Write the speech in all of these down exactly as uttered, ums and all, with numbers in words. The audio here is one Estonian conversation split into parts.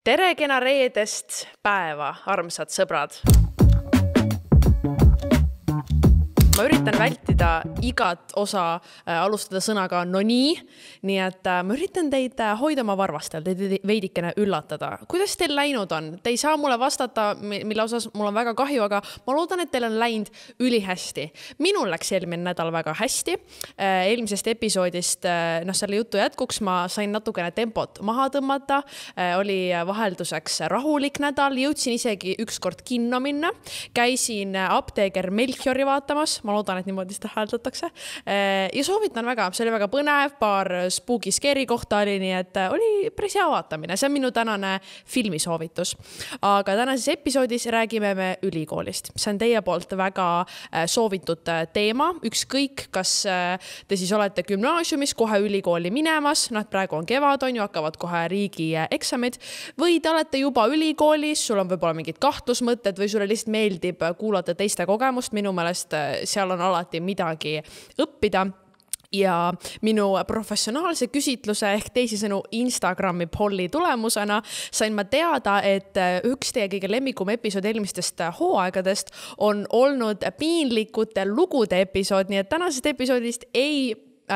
Tere kena reedest päeva, armsad sõbrad! Ma üritan vältida igat osa äh, alustada sõnaga no nii, nii et äh, ma üritan teid äh, hoida oma varvastel, teid veidikene üllatada. Kuidas teil läinud on? Te ei saa mulle vastata, mille osas mul on väga kahju, aga ma loodan, et teil on läinud ülihästi. Minul läks eelmine nädal väga hästi. Äh, eelmisest episoodist, äh, noh, selle jutu jätkuks ma sain natukene tempot maha tõmmata. Äh, oli vahelduseks rahulik nädal, jõudsin isegi ükskord kinno minna. Käisin apteeger Melchiori vaatamas. Ma loodan, et niimoodi seda hääldatakse. Ja soovitan väga, see oli väga põnev, paar spooky scary kohta oli, nii et oli päris hea vaatamine. See on minu tänane filmisoovitus. Aga tänases episoodis räägime me ülikoolist. See on teie poolt väga soovitud teema. Ükskõik, kas te siis olete gümnaasiumis kohe ülikooli minemas, noh, praegu on kevad, on ju, hakkavad kohe riigi eksamid, või te olete juba ülikoolis, sul on võib-olla mingid kahtlusmõtted või sulle lihtsalt meeldib kuulata teiste kogemust. Minu meelest seal on alati midagi õppida. Ja minu professionaalse küsitluse ehk teisisõnu Instagrami polli tulemusena sain ma teada, et üks teie kõige lemmikum episood eelmistest hooaegadest on olnud piinlikute lugude episood, nii et tänasest episoodist ei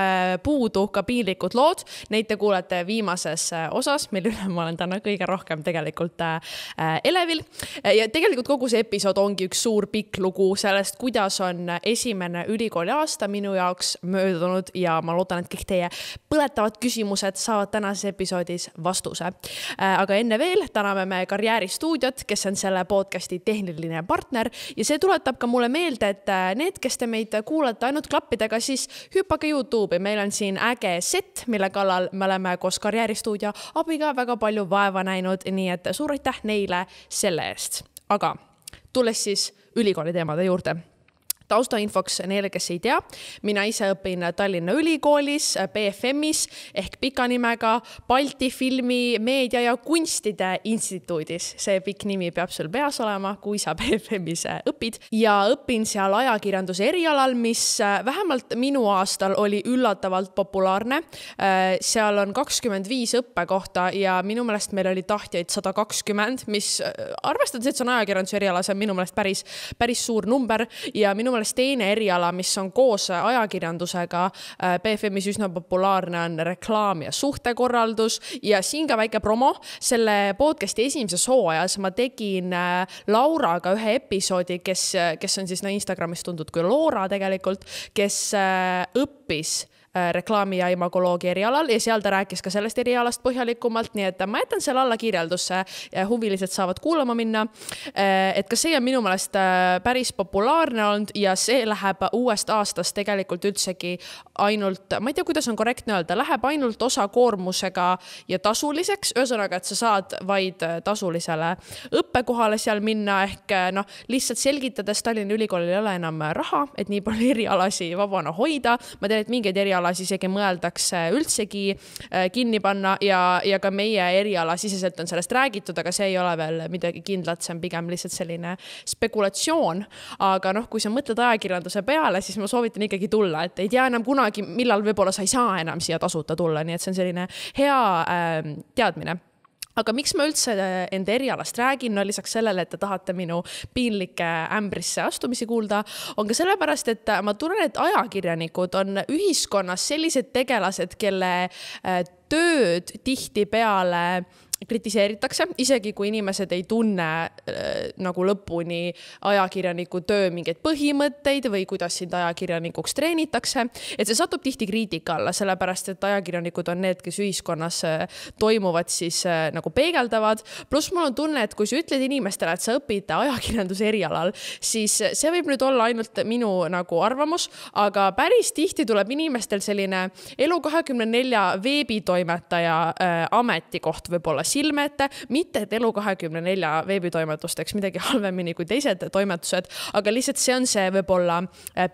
puudu ka piinlikud lood. Neid te kuulete viimases osas, mille üle ma olen täna kõige rohkem tegelikult elevil. Ja tegelikult kogu see episood ongi üks suur pikk lugu sellest, kuidas on esimene ülikooli aasta minu jaoks möödunud ja ma loodan, et kõik teie põletavad küsimused saavad tänases episoodis vastuse. Aga enne veel täname me Karjääristuudiot, kes on selle podcasti tehniline partner ja see tuletab ka mulle meelde, et need, kes te meid kuulate ainult klappidega, siis hüppake YouTube. Meil on siin äge set, mille kallal me oleme koos Karjääristuudio abiga väga palju vaeva näinud, nii et suur aitäh neile selle eest. Aga tulles siis ülikooli teemade juurde. Taustainfoks neile, kes ei tea, mina ise õpin Tallinna Ülikoolis, B F M-is ehk pika nimega Balti filmi, meedia ja kunstide instituudis. See pikk nimi peab sul peas olema, kui sa B F M-is õpid. Ja õpin seal ajakirjanduse erialal, mis vähemalt minu aastal oli üllatavalt populaarne. Seal on kakskümmend viis õppekohta ja minu meelest meil oli tahtjaid sada kakskümmend, mis arvestades, et see on ajakirjanduse eriala, see on minu meelest päris, päris suur number ja minu meelest teine eriala, mis on koos ajakirjandusega B F M-is üsna populaarne, on reklaam ja suhtekorraldus ja siin ka väike promo. Selle podcasti esimeses hooajas ma tegin Lauraga ühe episoodi, kes, kes on siis no Instagramis tuntud kui Laura tegelikult, kes õppis reklaami ja imagoloogia erialal ja seal ta rääkis ka sellest erialast põhjalikumalt, nii et ma jätan selle alla kirjeldusse ja huvilised saavad kuulama minna. Et ka see on minu meelest päris populaarne olnud ja see läheb uuest aastast tegelikult üldsegi ainult, ma ei tea, kuidas on korrektne öelda, läheb ainult osa koormusega ja tasuliseks, ühesõnaga, et sa saad vaid tasulisele õppekohale seal minna ehk noh, lihtsalt selgitades Tallinna Ülikoolil ei ole enam raha, et nii palju erialasi vabana hoida. Ma tean, et mingeid erialasi isegi mõeldakse üldsegi kinni panna ja, ja ka meie eriala siseselt on sellest räägitud, aga see ei ole veel midagi kindlat, see on pigem lihtsalt selline spekulatsioon. Aga noh, kui sa mõtled ajakirjanduse peale, siis ma soovitan ikkagi tulla, et ei tea enam kunagi, millal võib-olla sa ei saa enam siia tasuta tulla, nii et see on selline hea äh, teadmine. Aga miks ma üldse enda erialast räägin, no lisaks sellele, et te tahate minu piinlike ämbrisse astumisi kuulda, on ka sellepärast, et ma tunnen, et ajakirjanikud on ühiskonnas sellised tegelased, kelle tööd tihti peale kritiseeritakse, isegi kui inimesed ei tunne äh, nagu lõpuni ajakirjaniku töö mingeid põhimõtteid või kuidas sind ajakirjanikuks treenitakse, et see satub tihti kriitika alla, sellepärast, et ajakirjanikud on need, kes ühiskonnas äh, toimuvad siis äh, nagu peegeldavad. Plus mul on tunne, et kui sa ütled inimestele, et sa õpid ajakirjanduse erialal, siis see võib nüüd olla ainult minu nagu arvamus, aga päris tihti tuleb inimestel selline Elu kahekümne nelja veebitoimetaja äh, ametikoht võib-olla silme ette, mitte et Elu kahekümne nelja veebitoimetusteks midagi halvemini kui teised toimetused, aga lihtsalt see on see võib-olla pilt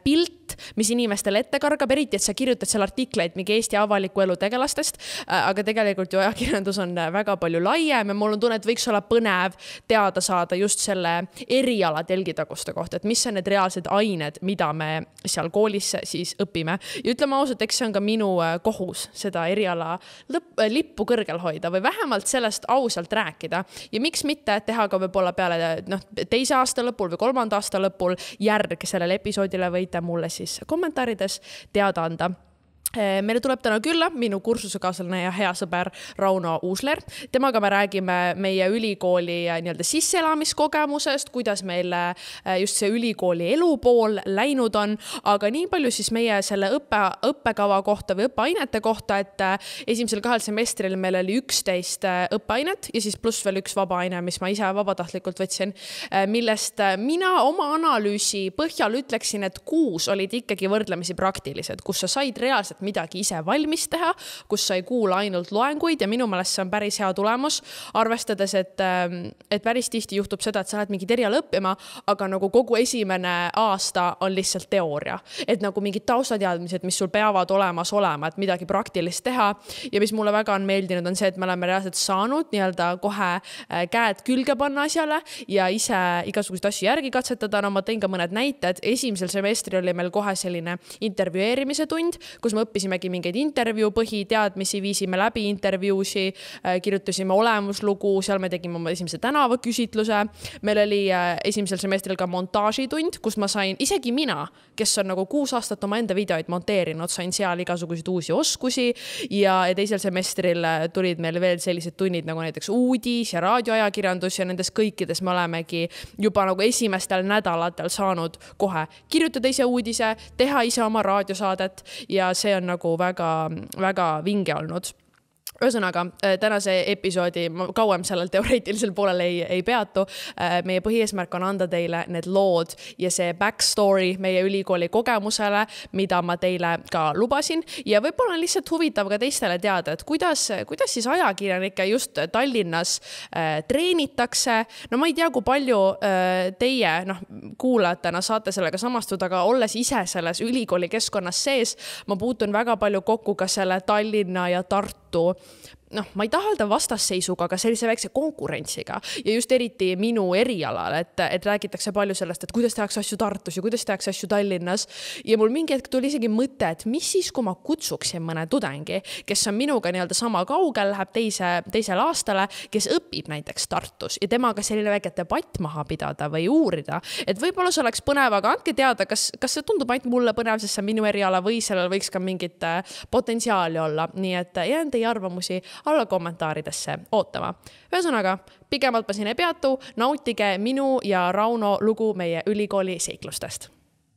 pilt, mis inimestele ette kargab, eriti, et sa kirjutad seal artikleid mingi Eesti avaliku elu tegelastest, aga tegelikult ju ajakirjandus on väga palju laiem ja mul on tunne, et võiks olla põnev teada saada just selle eriala telgitaguste kohta, et mis on need reaalsed ained, mida me seal koolis siis õpime. Ja ütleme ausalt, eks see on ka minu kohus seda eriala lõpp, lippu kõrgel hoida või vähemalt sellest ausalt rääkida. Ja miks mitte teha ka võib-olla peale no, teise aasta lõpul või kolmanda aasta lõpul järg sellele episoodile võite mulle siis kommentaarides teada anda. Meile tuleb täna külla minu kursusekaaslane ja hea sõber Rauno Uusler. Temaga me räägime meie ülikooli nii-öelda sisseelamiskogemusest, kuidas meil just see ülikooli elupool läinud on, aga nii palju siis meie selle õppe, õppekava kohta või õppeainete kohta, et esimesel kahel semestril meil oli üksteist õppeainet ja siis pluss veel üks vabaaine, mis ma ise vabatahtlikult võtsin, millest mina oma analüüsi põhjal ütleksin, et kuus olid ikkagi võrdlemisi praktilised, kus sa said reaalselt midagi ise valmis teha, kus sa ei kuula ainult loenguid ja minu meelest see on päris hea tulemus, arvestades, et, et päris tihti juhtub seda, et sa lähed mingi eriala õppima, aga nagu kogu esimene aasta on lihtsalt teooria. Et nagu mingid taustateadmised, mis sul peavad olemas olema, et midagi praktilist teha ja mis mulle väga on meeldinud, on see, et me oleme reaalselt saanud nii-öelda kohe käed külge panna asjale ja ise igasuguseid asju järgi katsetada. No ma tõin ka mõned näited. Esimesel semestri oli meil kohe selline intervjueerimise tund, kus me õppisimegi mingeid intervjuu põhiteadmisi, viisime läbi intervjuusi, kirjutasime olemuslugu, seal me tegime oma esimese tänavaküsitluse. Meil oli esimesel semestril ka montaažitund, kus ma sain, isegi mina, kes on nagu kuus aastat oma enda videoid monteerinud, sain seal igasuguseid uusi oskusi ja teisel semestril tulid meil veel sellised tunnid nagu näiteks uudis ja raadioajakirjandus ja nendes kõikides me olemegi juba nagu esimestel nädalatel saanud kohe kirjutada ise uudise, teha ise oma raadiosaadet ja see on nagu väga, väga vinge olnud. Ühesõnaga, tänase episoodi ma kauem sellel teoreetilisel poolel ei, ei peatu. Meie põhieesmärk on anda teile need lood ja see backstory meie ülikooli kogemusele, mida ma teile ka lubasin. Ja võib-olla on lihtsalt huvitav ka teistele teada, et kuidas, kuidas siis ajakirjanikke just Tallinnas äh, treenitakse. No ma ei tea, kui palju äh, teie noh, kuulajatena saate sellega samastuda, aga olles ise selles ülikooli keskkonnas sees, ma puutun väga palju kokku ka selle Tallinna ja Tartu noh, ma ei taha öelda vastasseisuga, aga sellise väikse konkurentsiga ja just eriti minu erialal, et, et räägitakse palju sellest, et kuidas tehakse asju Tartus ja kuidas tehakse asju Tallinnas ja mul mingi hetk tuli isegi mõte, et mis siis, kui ma kutsuksin mõne tudengi, kes on minuga nii-öelda sama kaugel, läheb teise, teisel aastale, kes õpib näiteks Tartus ja temaga selline väike debatt maha pidada või uurida, et võib-olla see oleks põnev, aga andke teada, kas, kas see tundub ainult mulle põnev, sest see on minu eriala või sellel võiks ka mingit potentsiaali olla, nii et jään teie arvamusi alla kommentaaridesse ootama. Ühesõnaga, pikemalt ma siin ei peatu, nautige minu ja Rauno lugu meie ülikooli seiklustest.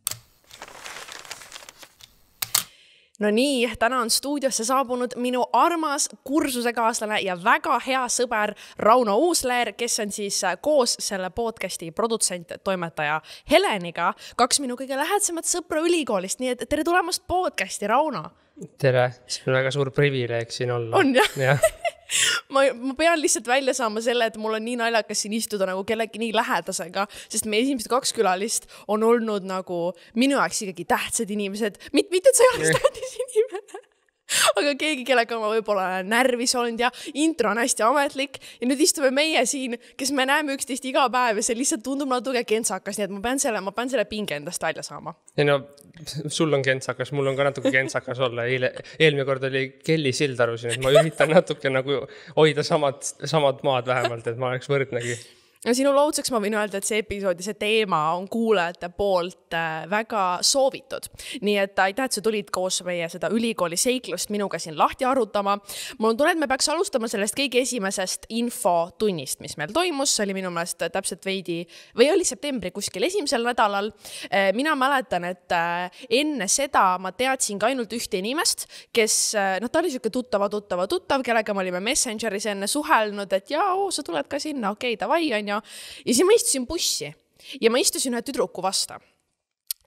No nii, täna on stuudiosse saabunud minu armas kursusekaaslane ja väga hea sõber Rauno Uusler, kes on siis koos selle podcasti produtsent, toimetaja Heleniga, kaks minu kõige lähedsemat sõpra ülikoolist, nii et tere tulemast podcasti, Rauno! Tere, see on väga suur privileeg siin olla. On jah? Ja. ma, ma pean lihtsalt välja saama selle, et mul on nii naljakas siin istuda nagu kellegi nii lähedasega, sest meie esimesed kaks külalist on olnud nagu minu jaoks ikkagi tähtsad inimesed. Mitte, mitte et sa ei oleks tähtis inimene, aga keegi, kellega ma võib-olla närvis olnud ja intro on hästi ametlik ja nüüd istume meie siin, kes me näeme üksteist iga päev ja see lihtsalt tundub natuke kentsakas, nii et ma pean selle, ma pean selle pinge endast välja saama. Ja no, sul on kentsakas, mul on ka natuke kentsakas olla. Eile, eelmine kord oli Kelly Sildaru siin, et ma üritan natuke nagu hoida samad, samad maad vähemalt, et ma oleks võrdnegi. Ja sinu loodseks ma võin öelda, et see episoodi, see teema on kuulajate poolt väga soovitud. Nii et aitäh, et sa tulid koos meie seda ülikooli seiklust minuga siin lahti arutama. Mul on tunne, et me peaks alustama sellest kõige esimesest infotunnist, mis meil toimus. See oli minu meelest täpselt veidi, või oli septembri kuskil esimesel nädalal. Mina mäletan, et enne seda ma teadsin ka ainult ühte inimest, kes, noh, ta oli siuke tuttava, tuttava, tuttav, kellega me olime Messengeris enne suhelnud, et jaa, oo, sa tuled ka sinna, okei, davai, on ja siis ma istusin bussi ja ma istusin ühe tüdruku vasta.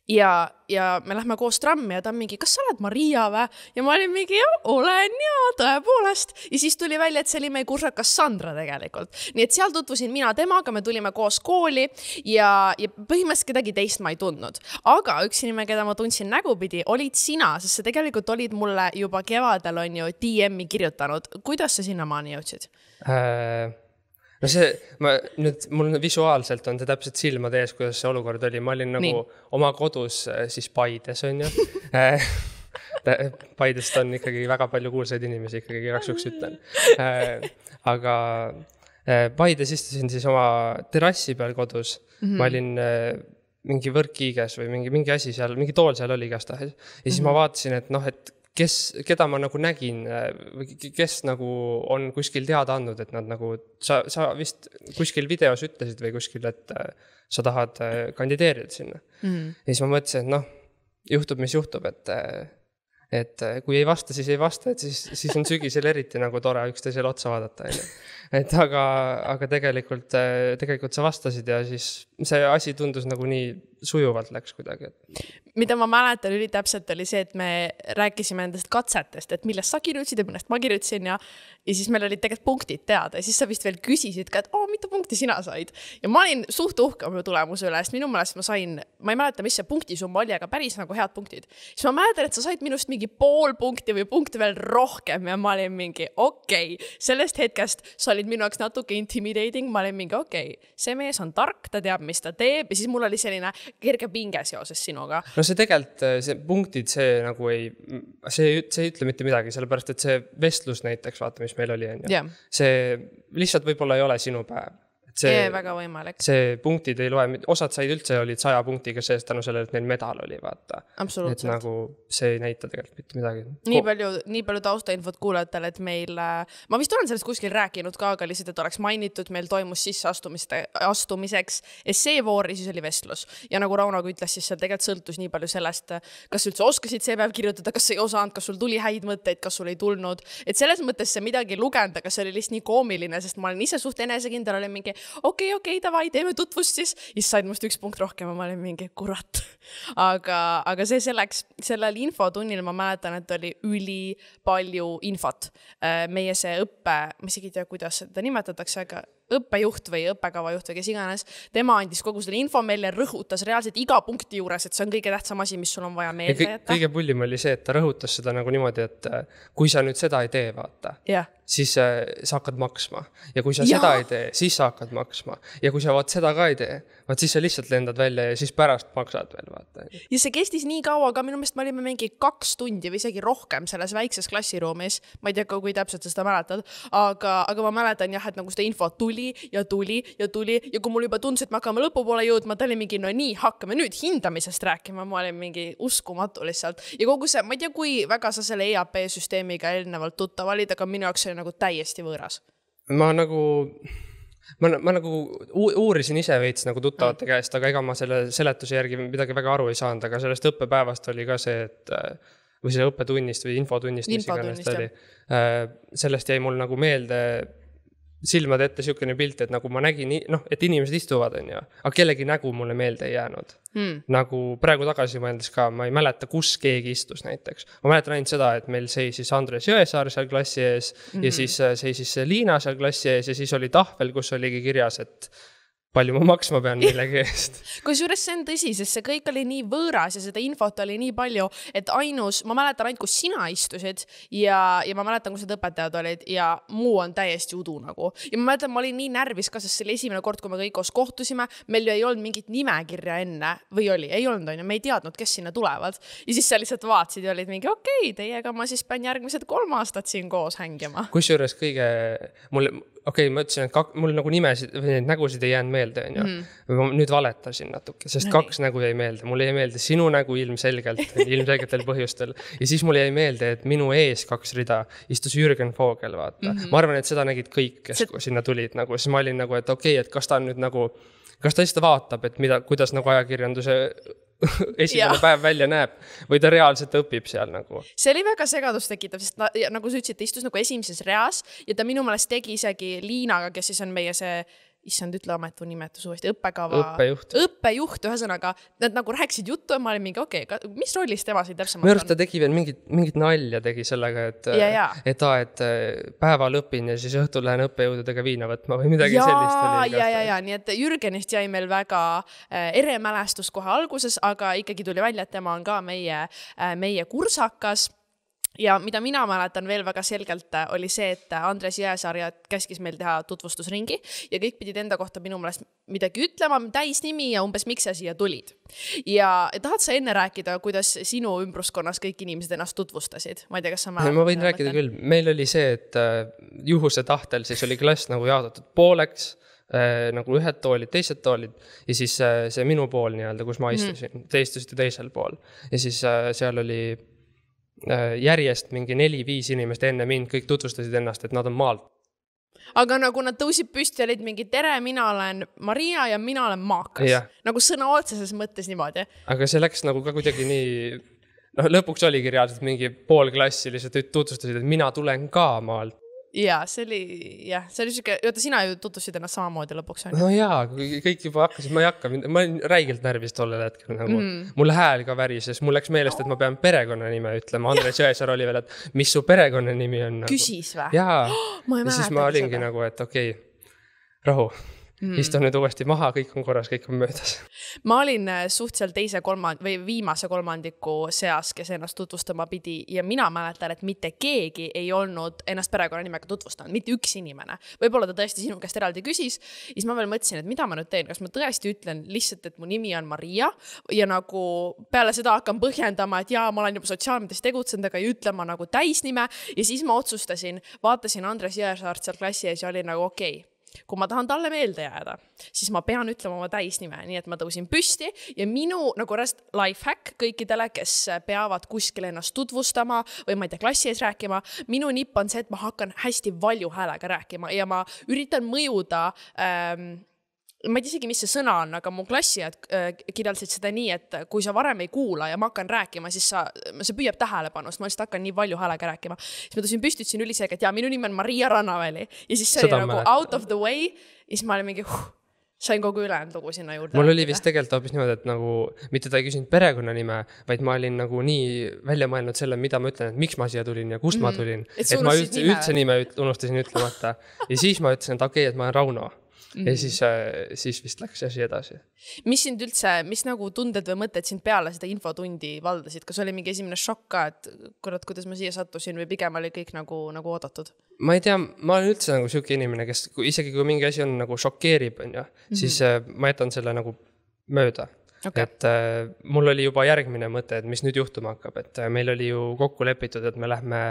ja, ja me lähme koos trammi ja ta on mingi, kas sa oled Maria või? Ja ma olin mingi, jah, olen ja tõepoolest. Ja siis tuli välja, et see oli meie kursakas Sandra tegelikult. Nii et seal tutvusin mina temaga, me tulime koos kooli ja, ja põhimõtteliselt kedagi teist ma ei tundnud. Aga üks inimene, keda ma tundsin nägupidi, olid sina, sest sa tegelikult olid mulle juba kevadel on ju D M-i kirjutanud. Kuidas sa sinna maani jõudsid? Äh... No see, ma nüüd, mul visuaalselt on see täpselt silmade ees, kuidas see olukord oli. Ma olin nagu Nii. oma kodus siis Paides, on ju. Paidest on ikkagi väga palju kuulsaid inimesi, ikkagi igaks juhuks ütlen. Aga Paides istusin siis oma terrassi peal kodus. Mm-hmm. Ma olin mingi võrkkiiges või mingi, mingi asi seal, mingi tool seal oli igastahes. Ja siis mm-hmm. ma vaatasin, et noh, et kes, keda ma nagu nägin, kes nagu on kuskil teada andnud, et nad nagu, sa, sa vist kuskil videos ütlesid või kuskil, et sa tahad kandideerida sinna. Mm. Ja siis ma mõtlesin, et noh, juhtub, mis juhtub, et, et kui ei vasta, siis ei vasta, et siis, siis on sügisel eriti nagu tore üksteisele otsa vaadata. Et aga, aga tegelikult, tegelikult sa vastasid ja siis see asi tundus nagu nii sujuvalt läks kuidagi. Mida ma mäletan üli täpselt oli see, et me rääkisime endast katsetest, et millest sa kirjutasid ja millest ma kirjutasin ja, ja siis meil olid tegelikult punktid teada ja siis sa vist veel küsisid ka, et oo, mitu punkti sina said. Ja ma olin suht uhke oma tulemuse üle, sest minu meelest ma sain, ma ei mäleta, mis see punktisumma oli, aga päris nagu head punktid. Siis ma mäletan, et sa said minust mingi pool punkti või punkti veel rohkem ja ma olin mingi okei. Okay. Sellest hetkest sa olid minu jaoks natuke intimidating, ma olin mingi okei. Okay. See mees on tark, ta teab, mis ta teeb ja siis mul oli selline kerge pinge seoses sinuga. No see tegelikult, see punktid, see nagu ei, see, see ei ütle mitte midagi, sellepärast, et see vestlus näiteks, vaata, mis meil oli, on ju. Yeah. See lihtsalt võib-olla ei ole sinu päev. See, Ei, väga võimalik. See punktid ei loe, osad said üldse olid saja punktiga seest tänu sellele, et neil medal oli, vaata. Absoluutselt. Et nagu see ei näita tegelikult mitte midagi. Nii palju, nii palju taustainfot kuulajatele, et meil, ma vist olen sellest kuskil rääkinud ka, aga lihtsalt, et oleks mainitud, meil toimus sisse astumiseks esseevoor ja siis oli vestlus. Ja nagu Raunaga ütles, siis seal tegelikult sõltus nii palju sellest, kas üldse oskasid see päev kirjutada, kas ei osanud, kas sul tuli häid mõtteid, kas sul ei tulnud. Et selles mõttes see midagi lugenda, kas see oli lihtsalt nii koomiline, sest ma olen ise suht enesekindel, olen mingi okei, okay, okei, okay, davai, teeme tutvust siis. Ja siis said must üks punkt rohkem ja ma olin mingi kurat. Aga, aga see selleks, sellel infotunnil ma mäletan, et oli üli palju infot. Meie see õppe, ma isegi ei tea, kuidas seda nimetatakse, aga õppejuht või õppekava juht või kes iganes, tema andis kogu selle info meile, rõhutas reaalselt iga punkti juures, et see on kõige tähtsam asi, mis sul on vaja meelde jätta. Kõige pullim oli see, et ta rõhutas seda nagu niimoodi, et kui sa nüüd seda ei tee, vaata, yeah. siis sa hakkad maksma. Ja kui sa ja. seda ei tee, siis sa hakkad maksma. Ja kui sa vaat seda ka ei tee, vaat siis sa lihtsalt lendad välja ja siis pärast maksad veel, vaata. Ja see kestis nii kaua, aga minu meelest me olime mingi kaks tundi või isegi rohkem selles väikses klassiruumis. Ma ei tea, kui täpselt seda mäletad, aga, aga ma mäletan jah, et nagu seda info tuli ja tuli ja tuli ja kui mul juba tundus, et me hakkame lõpupoole jõudma, ta oli mingi, no nii, hakkame nüüd hindamisest rääkima, ma olin mingi uskumatu lihtsalt. Ja kogu see, ma ei tea, kui väga sa selle E A P süsteemiga eelnevalt tuttav olid, aga minu jaoks oli nagu täiesti võõras. Ma nagu, ma, ma nagu uurisin ise veits nagu tuttavate mm. käest, aga ega ma selle seletuse järgi midagi väga aru ei saanud, aga sellest õppepäevast oli ka see, et või selle õppetunnist või infotunnist, mis iganes oli. Sellest jäi mul nagu meelde silmade ette siukene pilt, et nagu ma nägin, noh, et inimesed istuvad, on ju, aga kellegi nägu mulle meelde ei jäänud. Hmm. Nagu praegu tagasi mõeldes ka, ma ei mäleta, kus keegi istus näiteks. Ma mäletan ainult seda, et meil seisis Andres Jõesaar seal klassi ees mm-hmm. ja siis seisis Liina seal klassi ees ja siis oli tahvel, kus oligi kirjas, et palju ma maksma pean millegi eest. Kusjuures see on tõsi, sest see kõik oli nii võõras ja seda infot oli nii palju, et ainus, ma mäletan ainult, kus sina istusid ja, ja ma mäletan, kus need õpetajad olid ja muu on täiesti udu nagu. Ja ma mäletan, ma olin nii närvis ka, sest selle esimene kord, kui me kõik koos kohtusime, meil ju ei olnud mingit nimekirja enne või oli, ei olnud, on ju, me ei teadnud, kes sinna tulevad. Ja siis sa lihtsalt vaatsid ja olid mingi, okei, okay, teiega ma siis pean järgmised kolm aastat siin koos hängima. Kusjuures kõige, mul okei, okay, ma ütlesin, et kak, mul nagu nimesid või neid nägusid ei jäänud meelde, on ju. Mm. Ma nüüd valetasin natuke, sest no, kaks nägu jäi meelde. Mul jäi meelde sinu nägu ilmselgelt, ilmselgetel põhjustel. Ja siis mul jäi meelde, et minu ees kaks rida istus Jürgen Vogel, vaata. Mm-hmm. Ma arvan, et seda nägid kõik, kes See... sinna tulid. Nagu. Siis ma olin nagu, et okei, okay, et kas ta on nüüd nagu, kas ta lihtsalt vaatab, et mida, kuidas nagu ajakirjanduse esimene päev välja näeb või ta reaalselt õpib seal nagu. See oli väga segadust tekitav, sest na, nagu sa ütlesid, ta istus nagu esimeses reas ja ta minu meelest tegi isegi Liinaga, kes siis on meie see issand, ütle ametu nimetus uuesti, õppekava. Õppejuht. Õppejuht, ühesõnaga, nad nagu rääkisid juttu ja ma olin mingi, okei, okay, mis rollis tema siin täpsemalt on? Minu arust ta tegi veel mingit, mingit nalja tegi sellega, et, ja, ja. et, et päeval õpin ja siis õhtul lähen õppejõududega viina võtma või midagi ja, sellist. Oli ja, ja, ja, nii et Jürgenist jäi meil väga ere mälestus kohe alguses, aga ikkagi tuli välja, et tema on ka meie, meie kursakas. Ja mida mina mäletan veel väga selgelt oli see, et Andres Jääsaar käskis meil teha tutvustusringi ja kõik pidid enda kohta minu meelest midagi ütlema, täisnimi ja umbes miks sa siia tulid. Ja tahad sa enne rääkida, kuidas sinu ümbruskonnas kõik inimesed ennast tutvustasid? Ma ei tea, kas sa mäletad? Ma võin rääkida küll. Meil oli see, et juhuse tahtel siis oli klass nagu jaotatud pooleks, nagu ühed toolid, teised toolid ja siis see minu pool nii-öelda, kus ma istusin, mm. te istusite teisel pool ja siis seal oli järjest mingi neli-viis inimest enne mind, kõik tutvustasid ennast, et nad on maalt. Aga nagu nad tõusid püsti, olid mingi tere, mina olen Maria ja mina olen Maakas. Ja. Nagu sõna otseses mõttes niimoodi. Aga see läks nagu ka kuidagi nii, noh lõpuks oligi reaalselt mingi pool klassi lihtsalt tutvustasid, et mina tulen ka maalt. Ja, see oli, jah, see oli siuke, oota, sina ju tutvusid ennast samamoodi lõpuks. No jaa, kõik juba hakkasid, ma ei hakka, ma olin räigelt närvis tollel hetkel, nagu mm. mul hääl ka värises, mul läks meelest, et ma pean perekonnanime ütlema, Andres Jääsaar oli veel, et mis su perekonnanimi on. Nagu. Küsis või? Jaa, oh, ja siis ma olingi seda. Nagu, et okei, okay, rahu. Mm. Istun nüüd uuesti maha, kõik on korras, kõik on möödas. Ma olin suht seal teise kolmand- või viimase kolmandiku seas, kes ennast tutvustama pidi ja mina mäletan, et mitte keegi ei olnud ennast perekonnanimega tutvustanud, mitte üks inimene. Võib-olla ta tõesti sinu käest eraldi küsis ja siis ma veel mõtlesin, et mida ma nüüd teen, kas ma tõesti ütlen lihtsalt, et mu nimi on Maria ja nagu peale seda hakkan põhjendama, et jaa, ma olen juba sotsiaalmeedias tegutsenud, aga ei ütle ma nagu täisnime ja siis ma otsustasin, vaatasin Andres Jääsaart seal klassi ees ja oli nagu okei okay. Kui ma tahan talle meelde jääda, siis ma pean ütlema oma täisnime, nii et ma tõusin püsti ja minu nagu räst lifehack kõikidele, kes peavad kuskil ennast tutvustama või ma ei tea, klassi ees rääkima, minu nipp on see, et ma hakkan hästi valju häälega rääkima ja ma üritan mõjuda ähm, ma ei tea isegi, mis see sõna on, aga mu klassijad kirjeldasid seda nii, et kui sa varem ei kuula ja ma hakkan rääkima, siis sa, see püüab tähelepanu, sest ma lihtsalt hakkan nii palju häälega rääkima. Siis ma tõsin püstitsin ülisega, et jaa, minu nimi on Maria Rannaväli. Ja siis see oli nagu mäletan. Out of the way. Ja siis ma olin mingi, huh, sain kogu ülejäänud lugu sinna juurde. Mul oli vist tegelikult hoopis niimoodi, et nagu, mitte ta ei küsinud perekonnanime, vaid ma olin nagu nii välja mõelnud selle, mida ma ütlen, et miks ma siia tulin ja kust mm-hmm. ma tulin. Et, et ma üldse, üldse nime unustasin ütlemata. Ja siis ma ütlesin, et okei, okay, et ma olen Rauno. Mm-hmm. Ja siis, siis vist läks asi edasi. Mis sind üldse, mis nagu tunded või mõtted sind peale seda infotundi valdasid? Kas oli mingi esimene šokk ka, et kurat, kuidas ma siia sattusin või pigem oli kõik nagu, nagu oodatud? Ma ei tea, ma olen üldse nagu siuke inimene, kes isegi kui mingi asi on nagu šokeerib, on ja, mm-hmm. siis äh, ma jätan selle nagu mööda. Okay. Et äh, mul oli juba järgmine mõte, et mis nüüd juhtuma hakkab. Et äh, meil oli ju kokku lepitud, et me lähme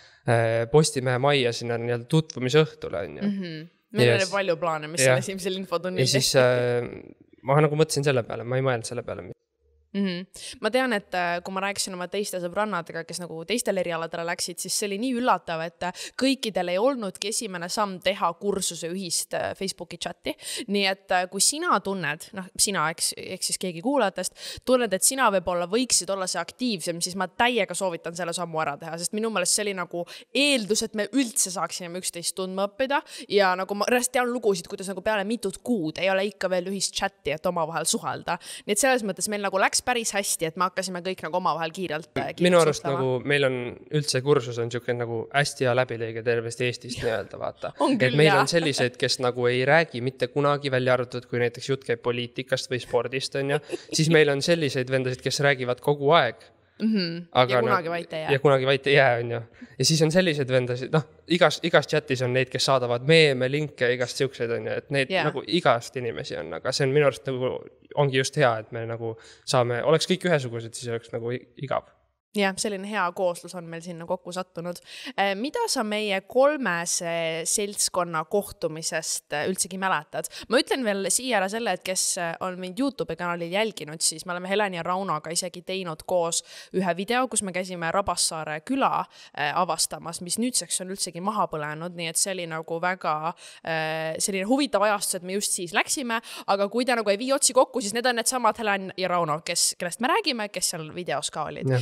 äh, Postimehe majja sinna nii-öelda tutvumise õhtule, on ja. Mm-hmm. Meil yes. oli palju plaane, mis yeah. esimesel infotunnil. Ja siis äh, ma nagu mõtlesin selle peale, ma ei mõelnud selle peale. Mm-hmm. Ma tean, et kui ma rääkisin oma teiste sõbrannadega, kes nagu teistel erialadele läksid, siis see oli nii üllatav, et kõikidel ei olnudki esimene samm teha kursuse ühist Facebooki chati. Nii et kui sina tunned, noh sina, eks, eks siis keegi kuulajatest, tunned, et sina võib-olla võiksid olla see aktiivsem, siis ma täiega soovitan selle sammu ära teha, sest minu meelest see oli nagu eeldus, et me üldse saaksime üksteist tundma õppida ja nagu ma rest tean lugusid, kuidas nagu peale mitut kuud ei ole ikka veel ühist chati, et oma vahel suhelda. Nii et selles mõttes meil nagu läks päris hästi, et me hakkasime kõik nagu omavahel kiirelt, kiirelt minu arust suhtama. Nagu meil on üldse kursus on siuke nagu hästi hea läbilõige tervest Eestist nii-öelda vaata. Küll, et meil jah. on sellised, kes nagu ei räägi mitte kunagi välja arvatud, kui näiteks jutt käib poliitikast või spordist on ja, siis meil on selliseid vendasid, kes räägivad kogu aeg. Mm-hmm. Aga ja kunagi vait ei jää. Ja kunagi vait ei jää, on ju. Ja siis on sellised vendasid, noh, igas, igas chatis on neid, kes saadavad meeme, linke, igast siukseid on ju, et neid yeah. nagu igast inimesi on, aga see on minu arust nagu, ongi just hea, et me nagu saame, oleks kõik ühesugused, siis oleks nagu igav. Jah, selline hea kooslus on meil sinna kokku sattunud. Mida sa meie kolmese seltskonna kohtumisest üldsegi mäletad? Ma ütlen veel siia ära selle, et kes on mind YouTube kanalil jälginud, siis me oleme Heleni ja Raunoga isegi teinud koos ühe video, kus me käisime Rabassaare küla avastamas, mis nüüdseks on üldsegi maha põlenud, nii et see oli nagu väga selline huvitav ajastus, et me just siis läksime, aga kui ta nagu ei vii otsi kokku, siis need on need samad Helen ja Rauno, kes, kellest me räägime, kes seal videos ka olid. Ja, ma, ma olen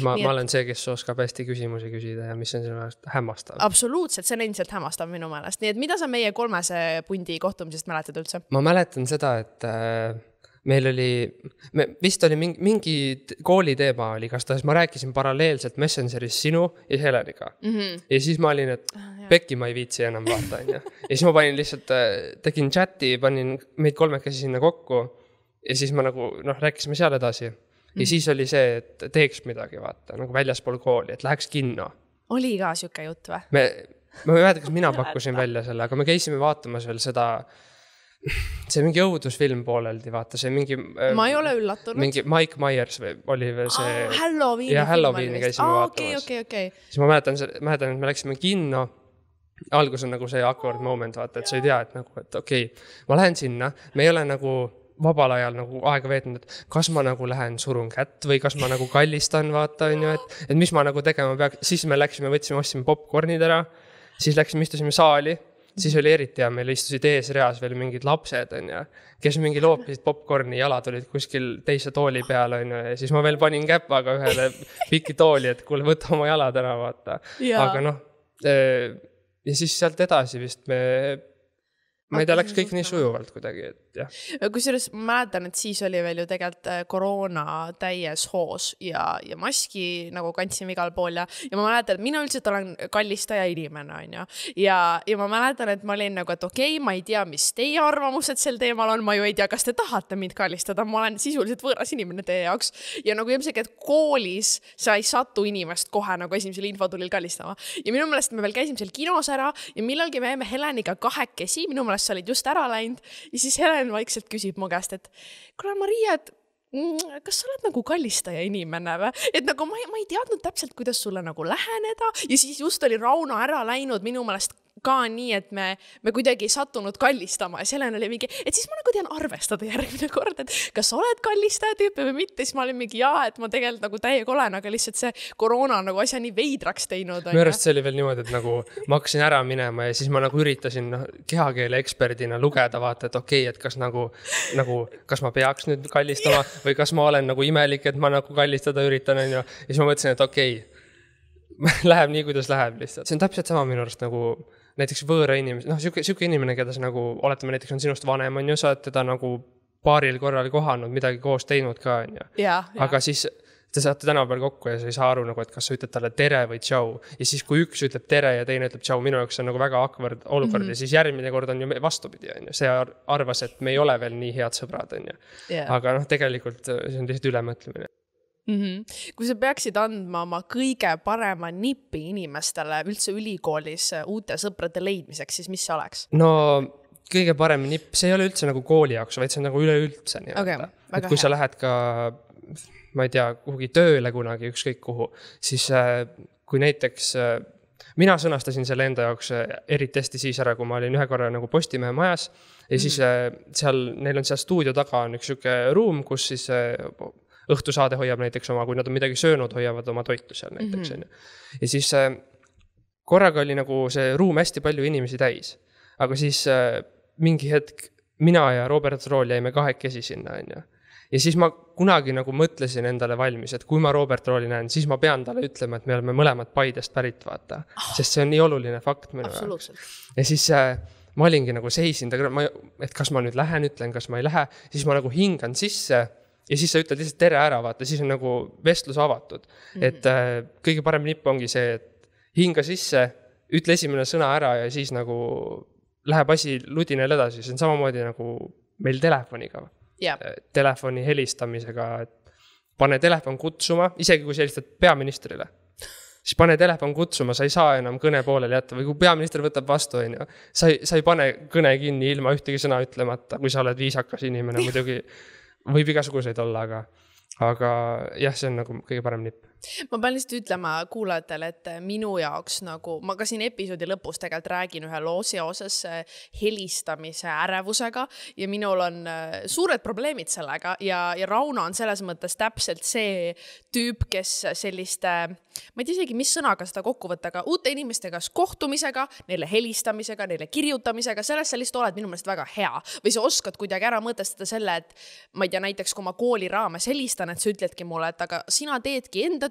olen see, kes oskab hästi küsimusi küsida ja mis on sinu ajast hämmastav. Absoluutselt, see on endiselt hämmastav minu meelest. Nii et mida sa meie kolmese pundi kohtumisest mäletad üldse? Ma mäletan seda, et äh, meil oli, me, vist oli mingi, mingi kooli teema oli, kas ta, ma rääkisin paralleelselt Messengeris sinu ja Heleniga. Mm-hmm. Ja siis ma olin, et ah, Pekki ma ei viitsi enam vaata. Ja siis ma panin lihtsalt, tegin chati, panin meid kolmekesi sinna kokku ja siis ma nagu, noh, rääkisime seal edasi. Ja mm. siis oli see, et teeks midagi, vaata, nagu väljaspool kooli, et läheks kinno. Oli ka siuke jutt või? Me, ma ei mäleta, kas mina pakkusin välja selle, aga me käisime vaatamas veel seda, see mingi õudusfilm pooleldi, vaata, see mingi... Ma ei ole üllatunud. Mingi Mike Myers või oli veel see... Oh, Halloweeni ja Halloweeni käisime oh, vaatamas. Okay, okay, okay. Siis ma mäletan, mäletan, et me läksime kinno. Algus on nagu see awkward moment, vaata, et sa ei tea, et nagu, et okei, okay, ma lähen sinna, me ei ole nagu vabal ajal nagu aega veetnud, et kas ma nagu lähen surun kätt või kas ma nagu kallistan, vaata, on ju, et, et mis ma nagu tegema peaks. Siis me läksime, võtsime, ostsime popcornid ära, siis läksime, istusime saali, siis oli eriti ja meil istusid ees reas veel mingid lapsed, on ju, kes mingi loopisid popcorni, jalad olid kuskil teise tooli peal, on ju, ja siis ma veel panin käpaga ühele piki tooli, et kuule, võta oma jalad ära, vaata. Ja. Aga noh, ja siis sealt edasi vist me, ma ei tea, läks kõik nii sujuvalt kuidagi, et jah. Kusjuures ma mäletan, et siis oli veel ju tegelikult koroona täies hoos ja, ja maski nagu kandsime igal pool ja, ja ma mäletan, et mina üldiselt olen kallistaja inimene, on ju. Ja, ja ma mäletan, et ma olin nagu, et okei, okay, ma ei tea, mis teie arvamused sel teemal on, ma ju ei tea, kas te tahate mind kallistada, ma olen sisuliselt võõras inimene teie jaoks. Ja nagu ilmselt, et koolis sa ei satu inimest kohe nagu esimesel infotulil kallistama. Ja minu meelest me veel käisime seal kinos ära ja millalgi me jäime Heleniga kahekesi, minu meelest sa olid just ära läinud ja siis Helen vaikselt küsib mu käest, et kuule Maria, et kas sa oled nagu kallistaja inimene või? Et nagu ma ei, ma ei teadnud täpselt, kuidas sulle nagu läheneda ja siis just oli Rauno ära läinud minu meelest ka nii, et me, me kuidagi ei sattunud kallistama ja selle oli mingi, et siis ma nagu tean arvestada järgmine kord, et kas sa oled kallistaja tüüpi või mitte, siis ma olin mingi jaa, et ma tegelikult nagu täiega olen, aga lihtsalt see koroona nagu asja nii veidraks teinud. Minu arust see oli veel niimoodi, et nagu ma hakkasin ära minema ja siis ma nagu üritasin no, kehakeele eksperdina lugeda, vaata, et okei, okay, et kas nagu, nagu, kas ma peaks nüüd kallistama või kas ma olen nagu imelik, et ma nagu kallistada üritan, on ju. Ja siis ma mõtlesin, et okei, okay, läheb nii, kuidas läheb lihtsalt. See on täpselt sama minu arust nagu näiteks võõra inimene, noh, siuke, siuke inimene, keda sa nagu, oletame näiteks on sinust vanem, on ju, sa oled teda nagu paaril korral kohanud, midagi koos teinud ka, on ju. Ja, aga ja. Siis te saate tänapäeval kokku ja sa ei saa aru, nagu, et kas sa ütled talle tere või tšau. Ja siis, kui üks ütleb tere ja teine ütleb tšau, minu jaoks on nagu väga awkward olukord mm -hmm. ja siis järgmine kord on ju vastupidi, on ju. See arvas, et me ei ole veel nii head sõbrad, on ju. Yeah. Aga noh, tegelikult see on lihtsalt ülemõtlemine. Mm-hmm. Kui sa peaksid andma oma kõige parema nipi inimestele üldse ülikoolis uute sõprade leidmiseks, siis mis see oleks? No kõige parem nipp, see ei ole üldse nagu kooli jaoks, vaid see on nagu üleüldse. Okay, et kui hea. Sa lähed ka, ma ei tea, kuhugi tööle kunagi, ükskõik kuhu, siis kui näiteks, mina sõnastasin selle enda jaoks eriti hästi siis ära, kui ma olin ühe korra nagu Postimehe majas ja siis mm-hmm. seal, neil on seal stuudio taga on üks siuke ruum, kus siis õhtusaade hoiab näiteks oma, kui nad on midagi söönud, hoiavad oma toitu seal näiteks. Mm-hmm. Ja siis korraga oli nagu see ruum hästi palju inimesi täis. Aga siis mingi hetk mina ja Robert Rool jäime kahekesi sinna. On ju. Ja siis ma kunagi nagu mõtlesin endale valmis, et kui ma Robert Rooli näen, siis ma pean talle ütlema, et me oleme mõlemad Paidest pärit, vaata. Oh. Sest see on nii oluline fakt. Absoluutselt. Ja siis ma olingi nagu seisin, et kas ma nüüd lähen, ütlen, kas ma ei lähe. Siis ma nagu hingan sisse. Ja siis sa ütled lihtsalt tere ära, vaata, siis on nagu vestlus avatud. Mm-hmm. Et äh, kõige parem nipp ongi see, et hinga sisse, ütle esimene sõna ära ja siis nagu läheb asi ludinel edasi. See on samamoodi nagu meil telefoniga. Yeah. Telefoni helistamisega, et pane telefon kutsuma, isegi kui sa helistad peaministrile. Siis pane telefon kutsuma, sa ei saa enam kõne poolele jätta või kui peaminister võtab vastu, on ju, sa ei, sa ei pane kõne kinni ilma ühtegi sõna ütlemata, kui sa oled viisakas inimene, muidugi võib igasuguseid olla, aga, aga jah, see on nagu kõige parem nipp. Ma pean lihtsalt ütlema kuulajatele, et minu jaoks nagu, ma ka siin episoodi lõpus tegelikult räägin ühe loo seoses helistamise ärevusega ja minul on suured probleemid sellega ja, ja Rauno on selles mõttes täpselt see tüüp, kes selliste, ma ei tea isegi, mis sõnaga seda kokku võtta, aga uute inimestega kohtumisega, neile helistamisega, neile kirjutamisega, sellest sa lihtsalt oled minu meelest väga hea. Või sa oskad kuidagi ära mõtestada selle, et ma ei tea, näiteks kui ma kooli raames helistan, et sa ütledki mulle, et aga sina teedki enda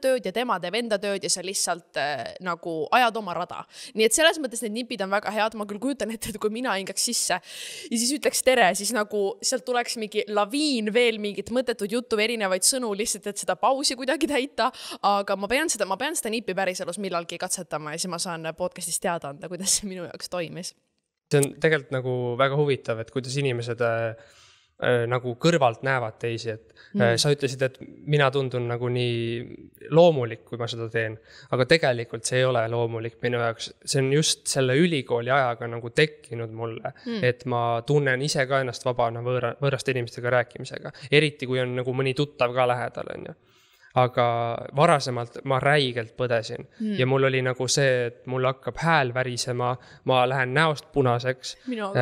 tööd ja tema teeb enda tööd ja sa lihtsalt äh, nagu ajad oma rada. Nii et selles mõttes need nipid on väga head, ma küll kujutan ette, et kui mina hingaks sisse ja siis ütleks tere, siis nagu sealt tuleks mingi laviin veel mingit mõttetud juttu või erinevaid sõnu lihtsalt, et seda pausi kuidagi täita, aga ma pean seda, ma pean seda nipi päriselus millalgi katsetama ja siis ma saan podcastis teada anda, kuidas see minu jaoks toimis. See on tegelikult nagu väga huvitav, et kuidas inimesed äh, nagu kõrvalt näevad teisi, et mm. sa ütlesid, et mina tundun nagu nii loomulik, kui ma seda teen, aga tegelikult see ei ole loomulik minu jaoks. See on just selle ülikooli ajaga nagu tekkinud mulle, mm. et ma tunnen ise ka ennast vabana võõra, võõraste inimestega rääkimisega, eriti kui on nagu mõni tuttav ka lähedal, on ju. Aga varasemalt ma räigelt põdesin mm. ja mul oli nagu see, et mul hakkab hääl värisema, ma lähen näost punaseks.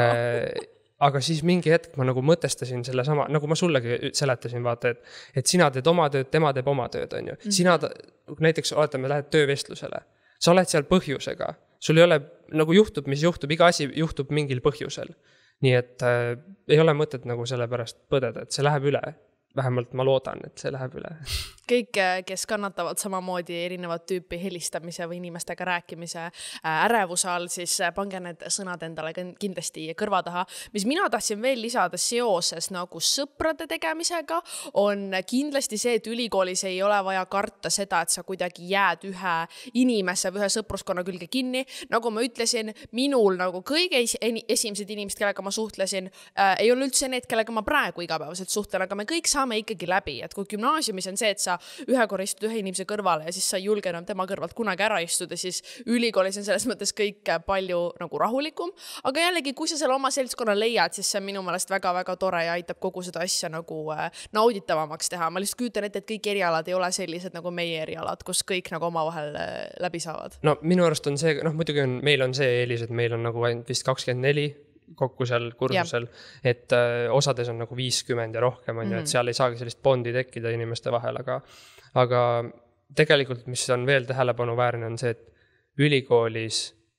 Äh, aga siis mingi hetk ma nagu mõtestasin selle sama, nagu ma sullegi seletasin, vaata, et, et sina teed oma tööd, tema teeb oma tööd, on ju. Mm. Sina, näiteks oletame, lähed töövestlusele, sa oled seal põhjusega, sul ei ole, nagu juhtub, mis juhtub, iga asi juhtub mingil põhjusel. Nii et äh, ei ole mõtet nagu selle pärast põdeda, et see läheb üle. Vähemalt ma loodan, et see läheb üle. Kõik, kes kannatavad samamoodi erinevad tüüpi helistamise või inimestega rääkimise ärevuse all, siis pange need sõnad endale kindlasti kõrva taha. Mis mina tahtsin veel lisada seoses nagu sõprade tegemisega, on kindlasti see, et ülikoolis ei ole vaja karta seda, et sa kuidagi jääd ühe inimese või ühe sõpruskonna külge kinni. Nagu ma ütlesin, minul nagu kõige esimesed inimesed, kellega ma suhtlesin, äh, ei ole üldse need, kellega ma praegu igapäevaselt suhtlen, aga me kõik saame ikkagi läbi, et kui gümnaasiumis on see, et sa ühe korra istud ühe inimese kõrvale ja siis sa ei julge enam tema kõrvalt kunagi ära istuda, siis ülikoolis on selles mõttes kõik palju nagu rahulikum. Aga jällegi, kui sa selle oma seltskonna leiad, siis see on minu meelest väga-väga tore ja aitab kogu seda asja nagu nauditavamaks teha. Ma lihtsalt kujutan ette, et kõik erialad ei ole sellised nagu meie erialad, kus kõik nagu omavahel läbi saavad. No minu arust on see, noh muidugi on, meil on see eelis, et meil on nagu ainult vist kakskümmend neli kokku seal kursusel, ja. et äh, osades on nagu viiskümmend ja rohkem on mm-hmm. ju, et seal ei saagi sellist bondi tekkida inimeste vahel, aga, aga tegelikult, mis on veel tähelepanuväärne, on see, et ülikoolis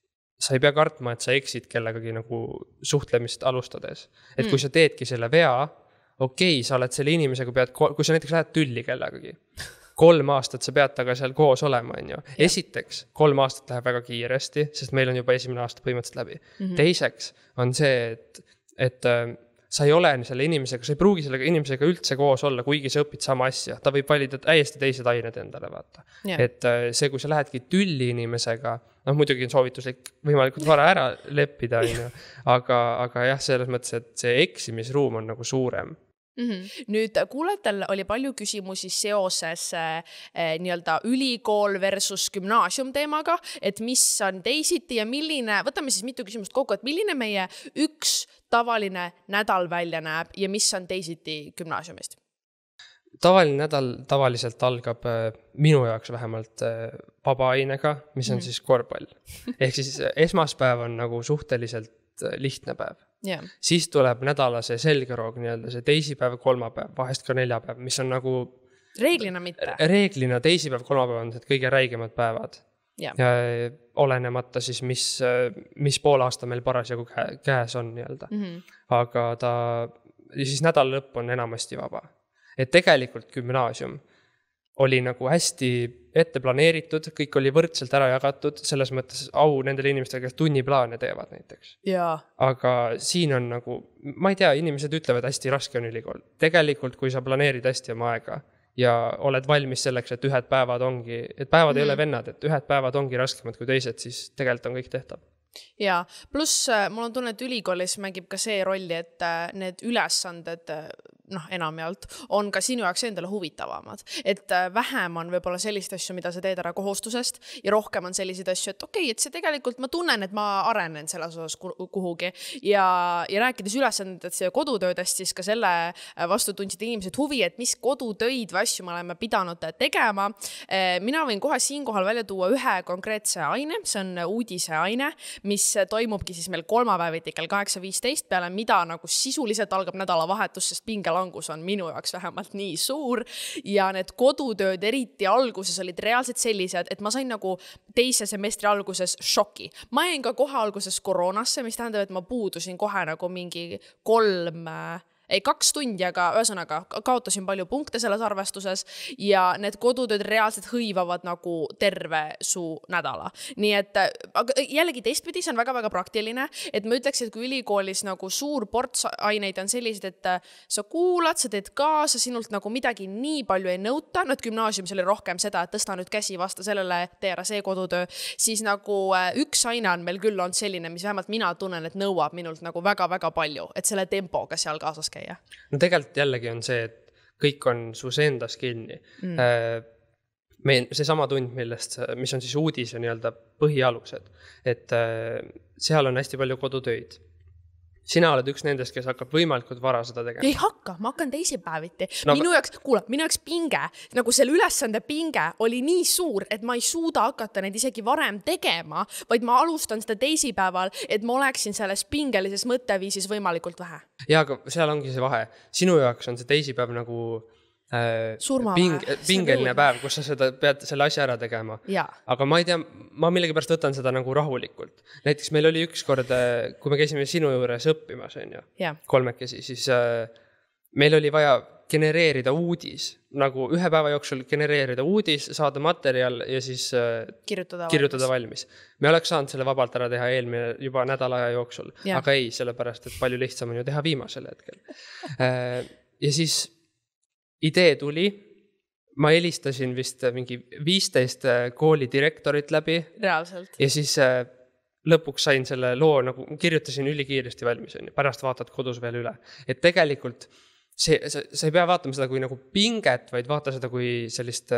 sa ei pea kartma, et sa eksid kellegagi nagu suhtlemist alustades. Et mm. kui sa teedki selle vea, okei, okay, sa oled selle inimesega, pead, kui sa näiteks lähed tülli kellegagi, kolm aastat sa pead taga seal koos olema, on ju. Esiteks, kolm aastat läheb väga kiiresti, sest meil on juba esimene aasta põhimõtteliselt läbi. Mm-hmm. Teiseks on see, et, et äh, sa ei ole selle inimesega, sa ei pruugi selle inimesega üldse koos olla, kuigi sa õpid sama asja. Ta võib valida täiesti teised ained endale, vaata. Yeah. Et äh, see, kui sa lähedki tülli inimesega, noh muidugi on soovituslik võimalikult vara ära leppida, on ju. Aga, aga jah, selles mõttes, et see eksimisruum on nagu suurem. Mm-hmm. Nüüd kuulajatel oli palju küsimusi seoses äh, nii-öelda ülikool versus gümnaasium teemaga, et mis on teisiti ja milline, võtame siis mitu küsimust kokku, et milline meie üks tavaline nädal välja näeb ja mis on teisiti gümnaasiumist? Tavaline nädal tavaliselt algab äh, minu jaoks vähemalt äh, vaba ainega, mis on mm-hmm. siis korvpall. Ehk siis esmaspäev on nagu suhteliselt äh, lihtne päev. Yeah. Siis tuleb nädala see selgeroog, nii-öelda see teisipäev, kolmapäev, vahest ka neljapäev, mis on nagu reeglina mitte. Reeglina teisipäev, kolmapäev on need kõige räigemad päevad. Yeah. Ja olenemata siis, mis, mis pool aasta meil parasjagu käes on nii-öelda. Mm-hmm. Aga ta, siis nädala lõpp on enamasti vaba. Et tegelikult gümnaasium oli nagu hästi ette planeeritud, kõik oli võrdselt ära jagatud, selles mõttes au nendele inimestele, kes tunniplaane teevad näiteks. Jaa. Aga siin on nagu, ma ei tea, inimesed ütlevad hästi raske on ülikool. Tegelikult, kui sa planeerid hästi oma aega ja oled valmis selleks, et ühed päevad ongi, et päevad mm. ei ole vennad, et ühed päevad ongi raskemad kui teised, siis tegelikult on kõik tehtav. Ja, pluss mul on tunne, et ülikoolis mängib ka see rolli, et need ülesanded, noh, enamjaolt, on ka sinu jaoks endale huvitavamad. Et vähem on võib-olla sellist asju, mida sa teed ära kohustusest ja rohkem on selliseid asju, et okei, okay, et see tegelikult ma tunnen, et ma arenen selles osas kuhugi ja, ja rääkides ülesanded kodutöödest, siis ka selle vastu tundsid inimesed huvi, et mis kodutöid või asju me oleme pidanud tegema. Mina võin kohe siinkohal välja tuua ühe konkreetse aine, see on uudise aine, mis toimubki siis meil kolmapäeviti kell kaheksa viisteist peale, mida nagu sisuliselt algab nädalavahetus, sest pingelangus on minu jaoks vähemalt nii suur ja need kodutööd eriti alguses olid reaalselt sellised, et ma sain nagu teise semestri alguses šoki. Ma jäin ka kohe alguses koroonasse, mis tähendab, et ma puudusin kohe nagu mingi kolm ei kaks tundi, aga ühesõnaga kaotasin palju punkte selles arvestuses ja need kodutööd reaalselt hõivavad nagu terve su nädala. Nii et aga jällegi teistpidi, see on väga-väga praktiline, et ma ütleks, et kui ülikoolis nagu suur ports aineid on sellised, et sa kuulad, sa teed kaasa, sinult nagu midagi nii palju ei nõuta, no et gümnaasiumis oli rohkem seda, et tõsta nüüd käsi vasta sellele, tee ära see kodutöö, siis nagu üks aine on meil küll on selline, mis vähemalt mina tunnen, et nõuab minult nagu väga-väga palju, et selle tempoga seal kaasas käia. No tegelikult jällegi on see, et kõik on sus endas kinni. Mm. Meil see sama tund, millest, mis on siis uudise nii-öelda põhialused, et seal on hästi palju kodutöid. Sina oled üks nendest, kes hakkab võimalikult vara seda tegema. Ei hakka, ma hakkan teisipäeviti. No, minu jaoks, kuule, minu jaoks pinge, nagu selle ülesande pinge oli nii suur, et ma ei suuda hakata neid isegi varem tegema, vaid ma alustan seda teisipäeval, et ma oleksin selles pingelises mõtteviisis võimalikult vähe. Ja, aga seal ongi see vahe. Sinu jaoks on see teisipäev nagu Ping, pingeline päev, kus sa seda pead selle asja ära tegema. Ja. Aga ma ei tea, ma millegipärast võtan seda nagu rahulikult. Näiteks meil oli üks kord, kui me käisime sinu juures õppimas, on ju, ja. kolmekesi, siis äh, meil oli vaja genereerida uudis, nagu ühe päeva jooksul genereerida uudis, saada materjal ja siis äh, kirjutada, kirjutada valmis. valmis. Me oleks saanud selle vabalt ära teha eelmine juba nädala aja jooksul, ja. Aga ei, sellepärast, et palju lihtsam on ju teha viimasel hetkel. äh, ja siis idee tuli, ma helistasin vist mingi viisteist kooli direktorit läbi. Reaalselt. Ja siis lõpuks sain selle loo, nagu kirjutasin ülikiiresti valmis, pärast vaatad kodus veel üle. Et tegelikult see, sa, sa ei pea vaatama seda kui nagu pinget, vaid vaata seda kui sellist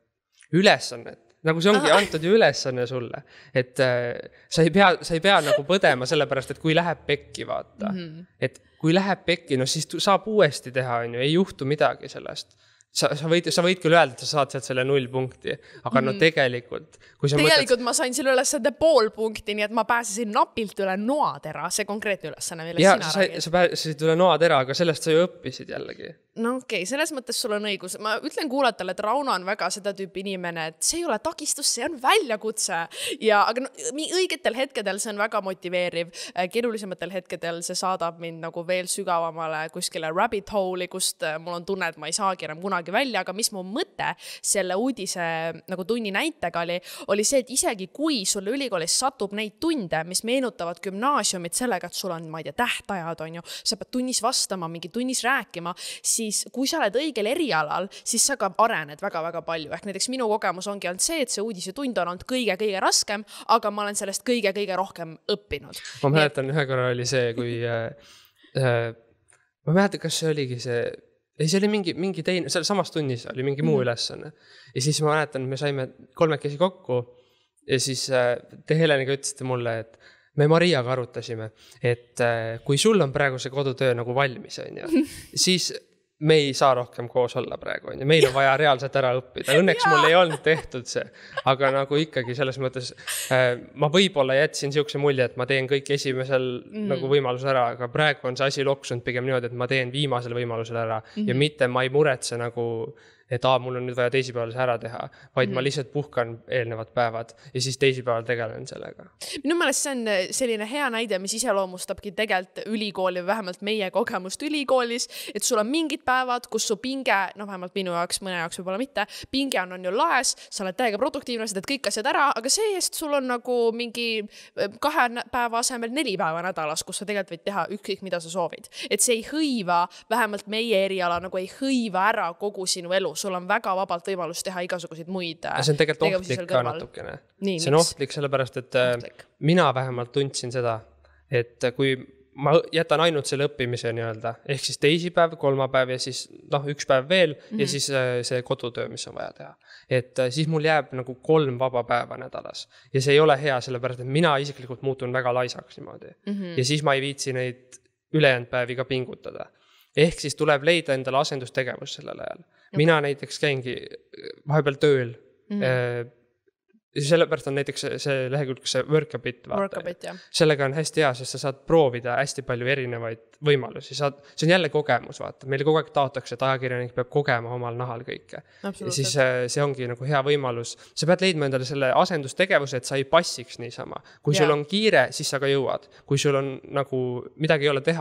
ülesannet. Nagu see ongi antud ju ülesanne sulle. Et sa ei pea, sa ei pea nagu põdema sellepärast, et kui läheb pekki vaata. Mm-hmm. Et kui läheb pekki, no siis saab uuesti teha, on ju, ei juhtu midagi sellest. Sa, sa, võid, sa võid küll öelda, et sa saad sealt selle null punkti, aga mm. no tegelikult kui sa tegelikult mõtled... ma sain selle ülesande pool punkti, nii et ma pääsesin napilt üle noatera, see konkreetne ülesanne, millest ja, sina sa, räägid. sa pääsesid üle noatera, aga sellest sa ju õppisid jällegi. No okei, okay, selles mõttes sul on õigus. Ma ütlen kuulatele, et Rauno on väga seda tüüpi inimene, et see ei ole takistus, see on väljakutse. Ja, aga no, õigetel hetkedel see on väga motiveeriv. Keerulisematel hetkedel see saadab mind nagu veel sügavamale kuskile rabbit hole'i, kust mul on tunne, et ma ei saagi enam kunagi välja, aga mis mu mõte selle uudise nagu tunni näitega oli, oli see, et isegi kui sulle ülikoolis satub neid tunde, mis meenutavad gümnaasiumit sellega, et sul on, ma ei tea, tähtajad on ju, sa pead tunnis vastama, mingi tunnis rääkima, siis kui sa oled õigel erialal, siis sa ka arened väga-väga palju. Ehk näiteks minu kogemus ongi olnud see, et see uudise tund on olnud kõige-kõige raskem, aga ma olen sellest kõige-kõige rohkem õppinud. Ma mäletan, ühe korra oli see, kui äh, äh, ma mäletan, kas see oligi see ei, see oli mingi, mingi teine, seal samas tunnis oli mingi muu mm. ülesanne. Ja siis ma mäletan, me saime kolmekesi kokku ja siis äh, te Heleniga ütlesite mulle, et me Mariaga arutasime, et äh, kui sul on praegu see kodutöö nagu valmis, on ju, siis me ei saa rohkem koos olla praegu, on ju. Meil on vaja reaalselt ära õppida. Õnneks mul ei olnud tehtud see, aga nagu ikkagi selles mõttes äh, ma võib-olla jätsin siukse mulje, et ma teen kõik esimesel mm. nagu võimaluse ära, aga praegu on see asi loksunud pigem niimoodi, et ma teen viimasel võimalusel ära mm. ja mitte ma ei muretse nagu et aa, mul on nüüd vaja teisipäeval see ära teha, vaid mm. ma lihtsalt puhkan eelnevad päevad ja siis teisipäeval tegelen sellega. Minu meelest see on selline hea näide, mis iseloomustabki tegelikult ülikooli või vähemalt meie kogemust ülikoolis, et sul on mingid päevad, kus su pinge, no vähemalt minu jaoks, mõne jaoks võib-olla mitte, pinge on, on ju laes, sa oled täiega produktiivne, sa teed kõik asjad ära, aga see-eest sul on nagu mingi kahe päeva asemel neli päeva nädalas, kus sa tegelikult võid teha ükskõik, mida sa soovid. Et see ei hõiva, vähemalt meie eriala nagu ei hõiva ära kogu sinu elu. Sul on väga vabalt võimalus teha igasuguseid muid see on tegelikult ohtlik ka natukene. Nii, see on miks? Ohtlik sellepärast, et ohtlik. Mina vähemalt tundsin seda, et kui ma jätan ainult selle õppimise nii-öelda, ehk siis teisipäev, kolmapäev ja siis noh, üks päev veel mm-hmm. ja siis see kodutöö, mis on vaja teha. Et siis mul jääb nagu kolm vaba päeva nädalas ja see ei ole hea, sellepärast, et mina isiklikult muutun väga laisaks niimoodi mm-hmm. ja siis ma ei viitsi neid ülejäänud päevi ka pingutada. Ehk siis tuleb leida endale asendustegevus sellel ajal. Okay. Mina näiteks käingi vahepeal tööl. Mm-hmm. Sellepärast on näiteks see lehekülg, see Workabit. Workabit, jah. Sellega on hästi hea, sest sa saad proovida hästi palju erinevaid võimalusi. Saad, see on jälle kogemus, vaata. Meile kogu aeg taotakse, et ajakirjanik peab kogema omal nahal kõike. Ja siis see ongi nagu hea võimalus. Sa pead leidma endale selle asendustegevuse, et sa ei passiks niisama. Kui ja. Sul on kiire, siis sa ka jõuad. Kui sul on nagu midagi ei ole teha,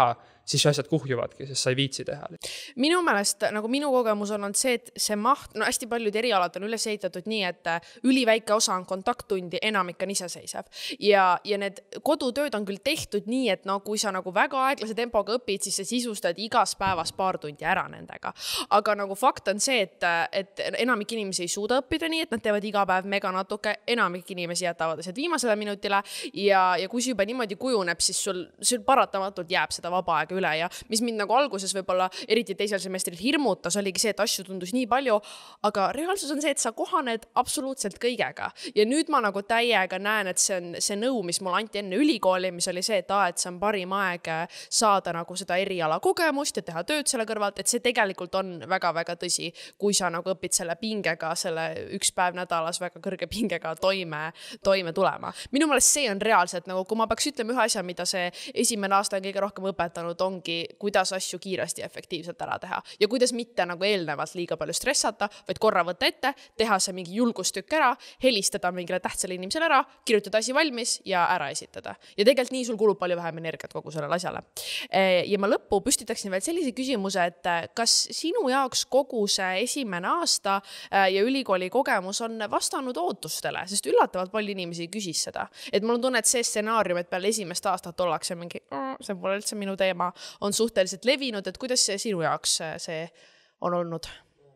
siis asjad kuhjuvadki, sest sa ei viitsi teha. Minu meelest, nagu minu kogemus on olnud see, et see maht, no hästi paljud erialad on üles ehitatud nii, et üliväike osa on kontakttundi, enamik on iseseisev. Ja, ja need kodutööd on küll tehtud nii, et no kui sa nagu väga aeglase tempoga õpid, siis sa sisustad igas päevas paar tundi ära nendega. Aga nagu fakt on see, et, et enamik inimesi ei suuda õppida nii, et nad teevad iga päev mega natuke, enamik inimesi jätavad asjad viimasele minutile ja, ja kui see juba niimoodi kujuneb, siis sul, sul paratamatult jääb seda vaba aega üle ja mis mind nagu alguses võib-olla eriti teisel semestril hirmutas, oligi see, et asju tundus nii palju, aga reaalsus on see, et sa kohaned absoluutselt kõigega. Ja nüüd ma nagu täiega näen, et see on see nõu, mis mul anti enne ülikooli, mis oli see, et, aa, et see on parim aeg saada nagu seda eriala kogemust ja teha tööd selle kõrvalt, et see tegelikult on väga-väga tõsi, kui sa nagu õpid selle pingega, selle üks päev nädalas väga kõrge pingega toime, toime tulema. Minu meelest see on reaalselt, nagu kui ma peaks ütlema ühe asja, mida see esimene aasta on kõige rohkem õpetanud, ongi, kuidas asju kiiresti ja efektiivselt ära teha. Ja kuidas mitte nagu eelnevalt liiga palju stressata, vaid korra võtta ette, teha see mingi julgustükk ära, helistada mingile tähtsale inimesele ära, kirjutada asi valmis ja ära esitada. Ja tegelikult nii sul kulub palju vähem energiat kogu sellele asjale. Ja ma lõppu püstitaksin veel sellise küsimuse, et kas sinu jaoks kogu see esimene aasta ja ülikooli kogemus on vastanud ootustele, sest üllatavalt palju inimesi küsis seda. Et mul on tunne, et see stsenaarium, et peale esimest aastat ollakse mingi, see pole üldse minu teema, on suhteliselt levinud, et kuidas see sinu jaoks see on olnud?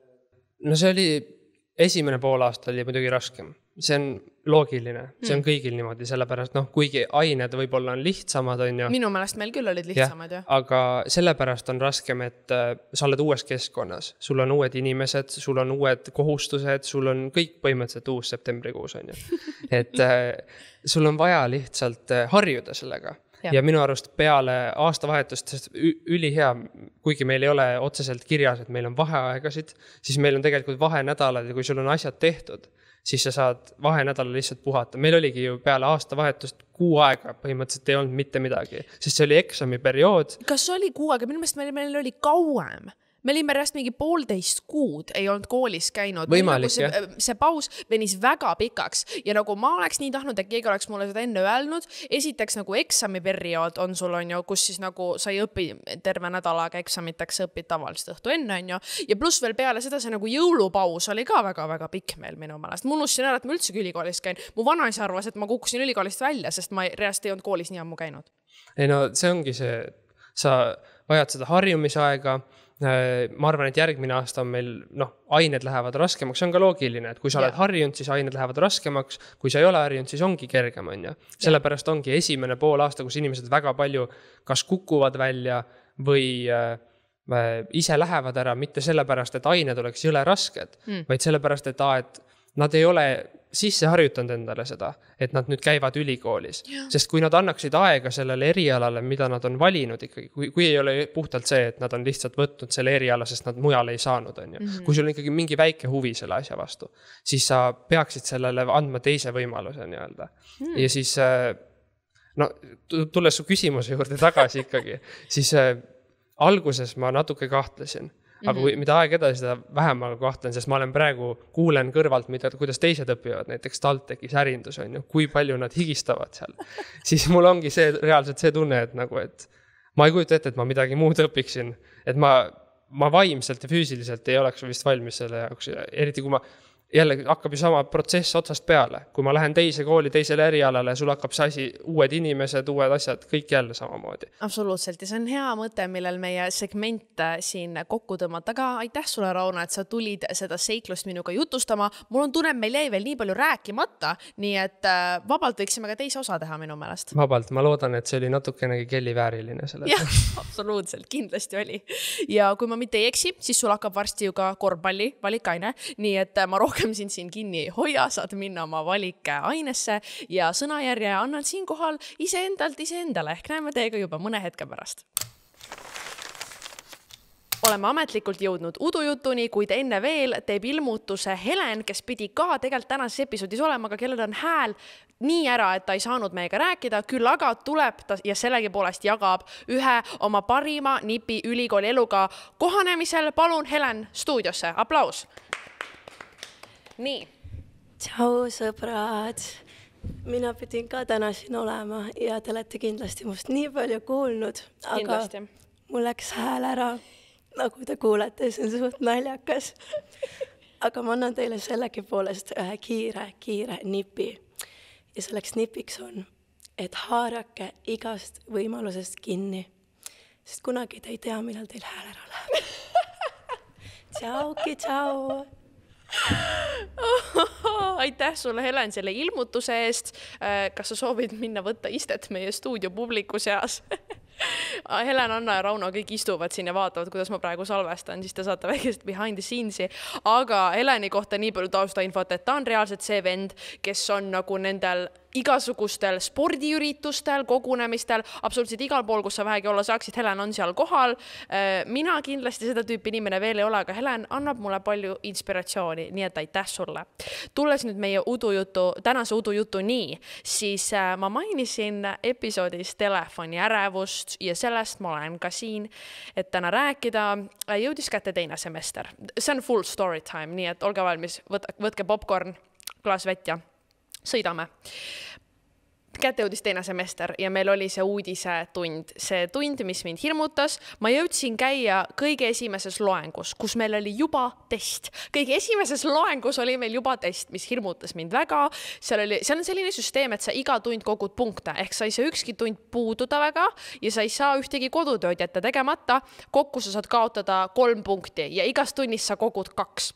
No see oli, esimene pool aasta oli muidugi raskem. See on loogiline, see on kõigil niimoodi, sellepärast, noh, kuigi ained võib-olla on lihtsamad, on ju. Minu meelest meil küll olid lihtsamad, ja. Aga sellepärast on raskem, et sa oled uues keskkonnas, sul on uued inimesed, sul on uued kohustused, sul on kõik põhimõtteliselt uus septembrikuus, on ju. Et sul on vaja lihtsalt harjuda sellega. Ja. ja minu arust peale aastavahetust, sest ülihea, kuigi meil ei ole otseselt kirjas, et meil on vaheaegasid, siis meil on tegelikult vahenädalad ja kui sul on asjad tehtud, siis sa saad vahenädala lihtsalt puhata. Meil oligi ju peale aastavahetust kuu aega põhimõtteliselt ei olnud mitte midagi, sest see oli eksami periood. Kas oli kuu aega? Minu meelest meil, meil oli kauem. Me olime järjest mingi poolteist kuud ei olnud koolis käinud. Võimalik, see, see paus venis väga pikaks ja nagu ma oleks nii tahtnud, et keegi oleks mulle seda enne öelnud. Esiteks nagu eksamiperiood on sul on ju, kus siis nagu sa ei õpi terve nädalaga eksamiteks, õpid tavaliselt õhtu enne on ju. Ja pluss veel peale seda see nagu jõulupaus oli ka väga-väga pikk meil minu meelest. Mul unustasin ära, et ma üldse ülikoolis käin. Mu vanaisa arvas, et ma kukkusin ülikoolist välja, sest ma reast ei olnud koolis nii ammu käinud. Ei no see ongi see, sa vajad seda harjumisaega. Ma arvan, et järgmine aasta on meil, noh, ained lähevad raskemaks, see on ka loogiline, et kui sa oled yeah. harjunud, siis ained lähevad raskemaks, kui sa ei ole harjunud, siis ongi kergem, on ju. Sellepärast ongi esimene pool aasta, kus inimesed väga palju kas kukuvad välja või äh, ise lähevad ära, mitte sellepärast, et ained oleks jõle rasked, mm. vaid sellepärast, et, aa, et nad ei ole sisse harjutanud endale seda, et nad nüüd käivad ülikoolis. Ja. Sest kui nad annaksid aega sellele erialale, mida nad on valinud ikkagi, kui, kui ei ole puhtalt see, et nad on lihtsalt võtnud selle eriala, sest nad mujal ei saanud, on ju. Mm-hmm. Kui sul on ikkagi mingi väike huvi selle asja vastu, siis sa peaksid sellele andma teise võimaluse nii-öelda. Mm. Ja siis, no, tulles su küsimuse juurde tagasi ikkagi, siis alguses ma natuke kahtlesin. Aga kui, mida aeg edasi, seda vähem ma kahtlen, sest ma olen praegu, kuulen kõrvalt, mida, kuidas teised õpivad, näiteks TalTechis ärindus on ju, kui palju nad higistavad seal. Siis mul ongi see, reaalselt see tunne, et, nagu, et ma ei kujuta ette, et ma midagi muud õpiksin. Et ma, ma vaimselt ja füüsiliselt ei oleks vist valmis selle jaoks, eriti kui ma jälle hakkab ju sama protsess otsast peale. Kui ma lähen teise kooli, teisele erialale, sul hakkab see asi, uued inimesed, uued asjad, kõik jälle samamoodi. Absoluutselt ja see on hea mõte, millel meie segment siin kokku tõmmata. Aga aitäh sulle, Rauno, et sa tulid seda seiklust minuga jutustama. Mul on tunne, meil jäi veel nii palju rääkimata, nii et vabalt võiksime ka teise osa teha minu meelest. Vabalt, ma loodan, et see oli natukenegi kellivääriline selle. Jah, absoluutselt, kindlasti oli. Ja kui ma mitte ei eksi, siis sul hakkab varsti ju ka korvpalli valikaine, nii et ma rohkem sind siin kinni ei hoia, saad minna oma valike ainesse ja sõnajärje annan siin kohal iseendalt iseendale ehk näeme teiega juba mõne hetke pärast. Oleme ametlikult jõudnud udujutuni, kuid enne veel teeb ilmutuse Helen, kes pidi ka tegelikult tänases episoodis olema, aga kellel on hääl nii ära, et ta ei saanud meiega rääkida, küll aga tuleb ta ja sellegi poolest jagab ühe oma parima nipi ülikooli eluga kohanemisel. Palun Helen stuudiosse, aplaus! Nii. Tšau, sõbrad. Mina pidin ka täna siin olema ja te olete kindlasti must nii palju kuulnud. Aga kindlasti. mul läks hääl ära, nagu te kuulete, see on suht naljakas. Aga ma annan teile sellegi poolest ühe kiire, kiire nipi. Ja selleks nipiks on, et haarake igast võimalusest kinni. Sest kunagi te ei tea, millal teil hääl ära läheb. Tšauki, tšau! Aitäh sulle, Helen, selle ilmutuse eest. Kas sa soovid minna võtta istet meie stuudio publiku seas? Helen, Anna ja Rauno kõik istuvad siin ja vaatavad, kuidas ma praegu salvestan, siis te saate väikest behind the scenes'i. Aga Heleni kohta nii palju tausta infot, et ta on reaalselt see vend, kes on nagu nendel igasugustel spordiüritustel, kogunemistel, absoluutselt igal pool, kus sa vähegi olla saaksid, Helen on seal kohal. Mina kindlasti seda tüüpi inimene veel ei ole, aga Helen annab mulle palju inspiratsiooni, nii et aitäh sulle. Tulles nüüd meie udujutu, tänase udujutu nii, siis ma mainisin episoodis telefoni ärevust ja sellest ma olen ka siin, et täna rääkida. Jõudis kätte teine semester. See on full story time, nii et olge valmis, võtke popcorn, klaas vett ja sõidame. Kätte jõudis teine semester ja meil oli see uudise tund. See tund, mis mind hirmutas, ma jõudsin käia kõige esimeses loengus, kus meil oli juba test. Kõige esimeses loengus oli meil juba test, mis hirmutas mind väga. Seal, oli, seal on selline süsteem, et sa iga tund kogud punkte, ehk sa ei saa ükski tund puududa väga ja sa ei saa ühtegi kodutööd jätta tegemata. Kokku sa saad kaotada kolm punkti ja igas tunnis sa kogud kaks.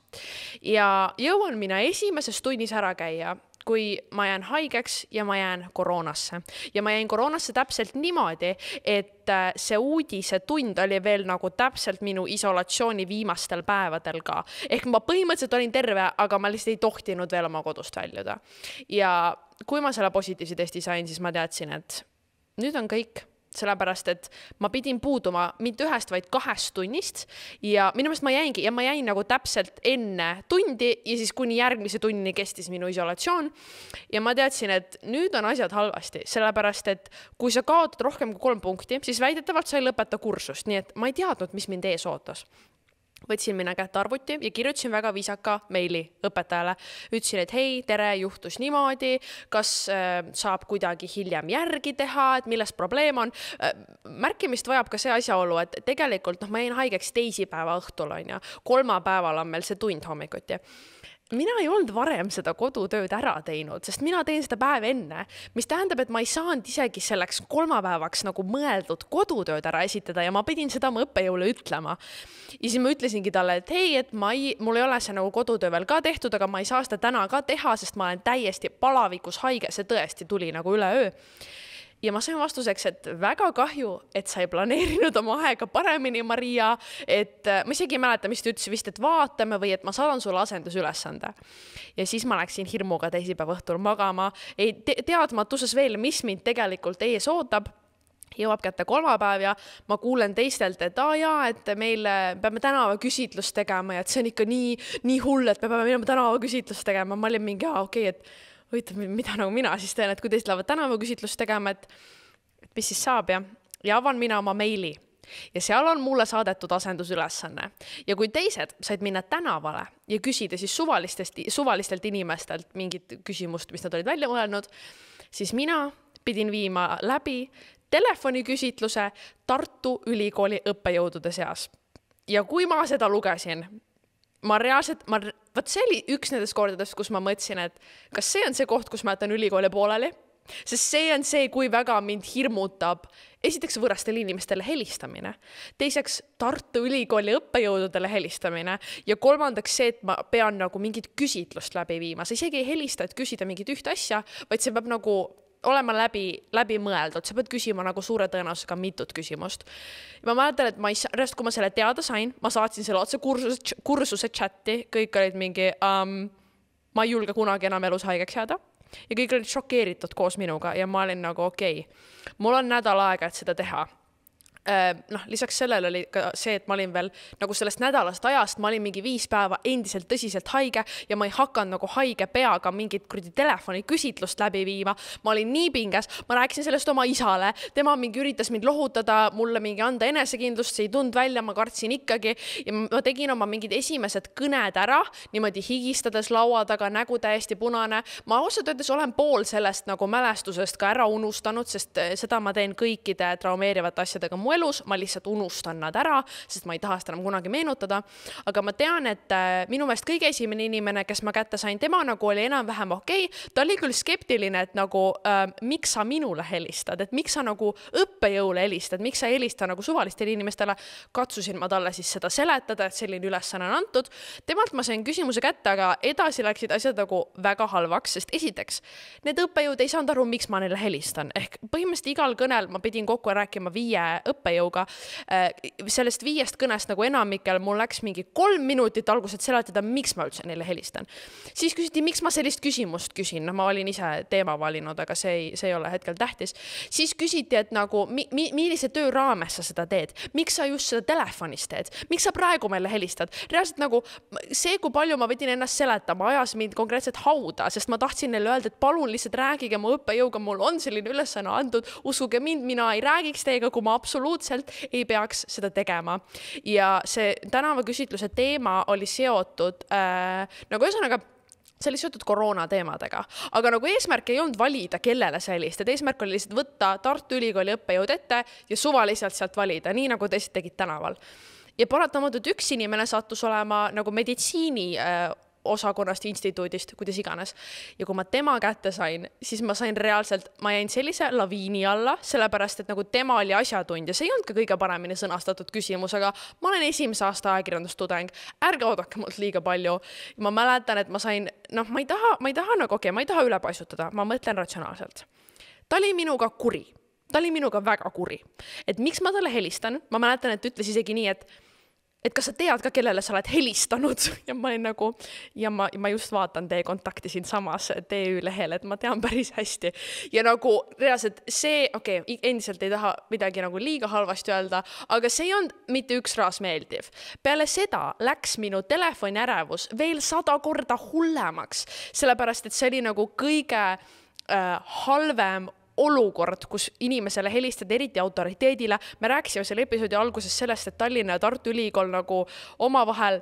Ja jõuan mina esimeses tunnis ära käia, kui ma jään haigeks ja ma jään koroonasse. Ja ma jäin koroonasse täpselt niimoodi, et see uudise tund oli veel nagu täpselt minu isolatsiooni viimastel päevadel ka. Ehk ma põhimõtteliselt olin terve, aga ma lihtsalt ei tohtinud veel oma kodust väljuda. Ja kui ma selle positiivse testi sain, siis ma teadsin, et nüüd on kõik. Sellepärast, et ma pidin puuduma mitte ühest, vaid kahest tunnist ja minu meelest ma jäingi ja ma jäin nagu täpselt enne tundi ja siis kuni järgmise tunnini kestis minu isolatsioon ja ma teadsin, et nüüd on asjad halvasti, sellepärast, et kui sa kaotad rohkem kui kolm punkti, siis väidetavalt sa ei lõpeta kursust, nii et ma ei teadnud, mis mind ees ootas. Võtsin minna kätte arvuti ja kirjutasin väga viisaka meili õpetajale. Ütlesin, et hei, tere, juhtus niimoodi, kas äh, saab kuidagi hiljem järgi teha, et milles probleem on. Äh, märkimist vajab ka see asjaolu, et tegelikult no, ma jäin haigeks teisipäeva õhtul on ja kolmapäeval on meil see tund hommikuti. Mina ei olnud varem seda kodutööd ära teinud, sest mina teen seda päev enne, mis tähendab, et ma ei saanud isegi selleks kolmapäevaks nagu mõeldud kodutööd ära esitada ja ma pidin seda mu õppejõule ütlema. Ja siis ma ütlesingi talle, et hei, et ma ei, mul ei ole see nagu kodutöö veel ka tehtud, aga ma ei saa seda täna ka teha, sest ma olen täiesti palavikus haige, see tõesti tuli nagu üle öö. Ja ma sain vastuseks, et väga kahju, et sa ei planeerinud oma aega paremini, Maria, et ma isegi ei mäleta, mis te ütlesid vist, et vaatame või et ma saadan sulle asendusülesande. Ja siis ma läksin hirmuga teisipäeva õhtul magama, ei te teadmatuses veel, mis mind tegelikult ees ootab. Jõuab kätte kolmapäev ja ma kuulen teistelt, et aa jaa, et meil peame tänava küsitlust tegema ja et see on ikka nii, nii hull, et me peame minema tänava küsitlust tegema. Ma olin mingi, aa okei, et võitab, mida nagu mina siis teen, et kui teist lähevad tänava küsitlust tegema, et, et mis siis saab ja, ja avan mina oma meili ja seal on mulle saadetud asendusülesanne ja kui teised said minna tänavale ja küsida siis suvalistest, suvalistelt inimestelt mingit küsimust, mis nad olid välja mõelnud, siis mina pidin viima läbi telefoniküsitluse Tartu Ülikooli õppejõudude seas ja kui ma seda lugesin, ma reaalselt, ma, võt see oli üks nendest kordadest, kus ma mõtlesin, et kas see on see koht, kus ma jätan ülikooli pooleli, sest see on see, kui väga mind hirmutab esiteks võõrastele inimestele helistamine, teiseks Tartu Ülikooli õppejõududele helistamine ja kolmandaks see, et ma pean nagu mingit küsitlust läbi viima. Sa isegi ei helista, et küsida mingit üht asja, vaid see peab nagu olema läbi, läbi mõeldud. Sa pead küsima nagu suure tõenäosusega mitut küsimust. Ma mäletan, et ma ei saa, rest, kui ma selle teada sain, ma saatsin selle otse kursuse, kursuse chati, kõik olid mingi, um, ma ei julge kunagi enam elus haigeks jääda ja kõik olid šokeeritud koos minuga ja ma olin nagu okei, okay, mul on nädal aega, et seda teha. Noh, lisaks sellele oli ka see, et ma olin veel nagu sellest nädalast ajast, ma olin mingi viis päeva endiselt tõsiselt haige ja ma ei hakanud nagu haige peaga mingit kuradi telefoni küsitlust läbi viima. Ma olin nii pinges, ma rääkisin sellest oma isale, tema mingi üritas mind lohutada, mulle mingi anda enesekindlust, see ei tund välja, ma kartsin ikkagi ja ma tegin oma mingid esimesed kõned ära, niimoodi higistades laua taga, nägu täiesti punane. Ma ausalt öeldes olen pool sellest nagu mälestusest ka ära unustanud, sest seda ma teen kõikide traumeerivate asjadega mu mu elus, ma lihtsalt unustan nad ära, sest ma ei taha seda enam kunagi meenutada. Aga ma tean, et minu meelest kõige esimene inimene, kes ma kätte sain, tema nagu oli enam-vähem okei. Ta oli küll skeptiline, et nagu äh, miks sa minule helistad, et miks sa nagu õppejõule helistad, miks sa helista nagu suvalistele inimestele. Katsusin ma talle siis seda seletada, et selline ülesanne on antud. Temalt ma sain küsimuse kätte, aga edasi läksid asjad nagu väga halvaks, sest esiteks, need õppejõud ei saanud aru, miks ma neile helistan. Ehk põhimõtteliselt igal kõnel ma pidin kokku rääkima viie õppejõuga. Sellest viiest kõnest nagu enamikel mul läks mingi kolm minutit alguselt seletada, miks ma üldse neile helistan. Siis küsiti, miks ma sellist küsimust küsin. No, ma olin ise teema valinud, aga see ei, see ei ole hetkel tähtis. Siis küsiti, et nagu, mi, millise töö raames sa seda teed? Miks sa just seda telefonis teed? Miks sa praegu meile helistad? Reaalselt nagu see, kui palju ma võtin ennast seletama, ajas mind konkreetselt hauda, sest ma tahtsin neile öelda, et palun lihtsalt räägige mu õppejõuga, mul on selline ülesanne antud, uskuge mind, mina ei räägiks teiega, kui ma absoluutselt ei peaks seda tegema. Ja see tänavaküsitluse teema oli seotud, äh, nagu ühesõnaga, see oli seotud koroona teemadega, aga nagu eesmärk ei olnud valida, kellele sa helistad. Eesmärk oli lihtsalt võtta Tartu Ülikooli õppejõud ette ja suvaliselt sealt valida, nii nagu teised tegid tänaval. Ja paratamatult üks inimene sattus olema nagu meditsiini äh, osakonnast, instituudist, kuidas iganes. Ja kui ma tema kätte sain, siis ma sain reaalselt, ma jäin sellise laviini alla, sellepärast, et nagu tema oli asjatundja. See ei olnud ka kõige paremini sõnastatud küsimus, aga ma olen esimese aasta ajakirjandustudeng. Ärge oodake mult liiga palju. Ma mäletan, et ma sain, noh, ma ei taha, ma ei taha nagu, okei, ma ei taha üle paisutada, ma mõtlen ratsionaalselt. Ta oli minuga kuri. Ta oli minuga väga kuri. Et miks ma talle helistan? Ma mäletan, et ütles isegi nii, et et kas sa tead ka, kellele sa oled helistanud? Ja ma olin nagu, ja ma, ma just vaatan teie kontakti siin samas T Ü lehel, et ma tean päris hästi. Ja nagu reaalselt see, okei, okay, endiselt ei taha midagi nagu liiga halvasti öelda, aga see on mitte üks raas meeldiv. Peale seda läks minu telefoni ärevus veel sada korda hullemaks, sellepärast, et see oli nagu kõige äh, halvem olukord, kus inimesele helistad eriti autoriteedile. Me rääkisime selle episoodi alguses sellest, et Tallinna ja Tartu Ülikool nagu omavahel,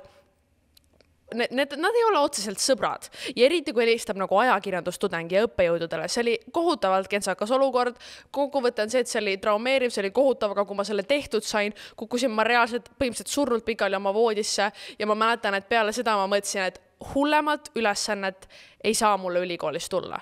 need, need, nad ei ole otseselt sõbrad. Ja eriti kui helistab nagu ajakirjandustudengi ja õppejõududele, see oli kohutavalt kentsakas olukord. Kokkuvõte on see, et see oli traumeeriv, see oli kohutav, aga kui ma selle tehtud sain, kukkusin ma reaalselt põhimõtteliselt surnud pikali oma voodisse ja ma mäletan, et peale seda ma mõtlesin, et hullemat ülesannet ei saa mulle ülikoolis tulla.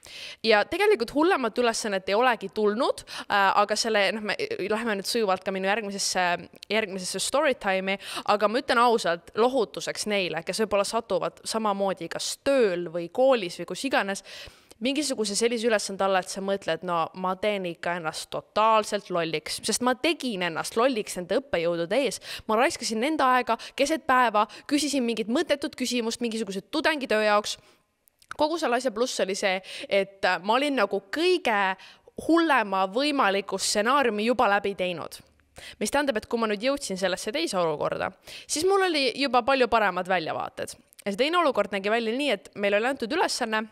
Ja tegelikult hullemat ülesannet ei olegi tulnud, aga selle, noh, me läheme nüüd sujuvalt ka minu järgmisesse, järgmisesse storytime'i, aga ma ütlen ausalt lohutuseks neile, kes võib-olla satuvad samamoodi kas tööl või koolis või kus iganes, mingisuguse sellise ülesande alla, et sa mõtled, no ma teen ikka ennast totaalselt lolliks, sest ma tegin ennast lolliks nende õppejõudude ees. Ma raiskasin nende aega keset päeva, küsisin mingit mõttetut küsimust mingisuguse tudengitöö jaoks. Kogu selle asja pluss oli see, et ma olin nagu kõige hullema võimaliku stsenaariumi juba läbi teinud. Mis tähendab, et kui ma nüüd jõudsin sellesse teise olukorda, siis mul oli juba palju paremad väljavaated. Ja see teine olukord nägi välja nii, et meil oli antud ülesanne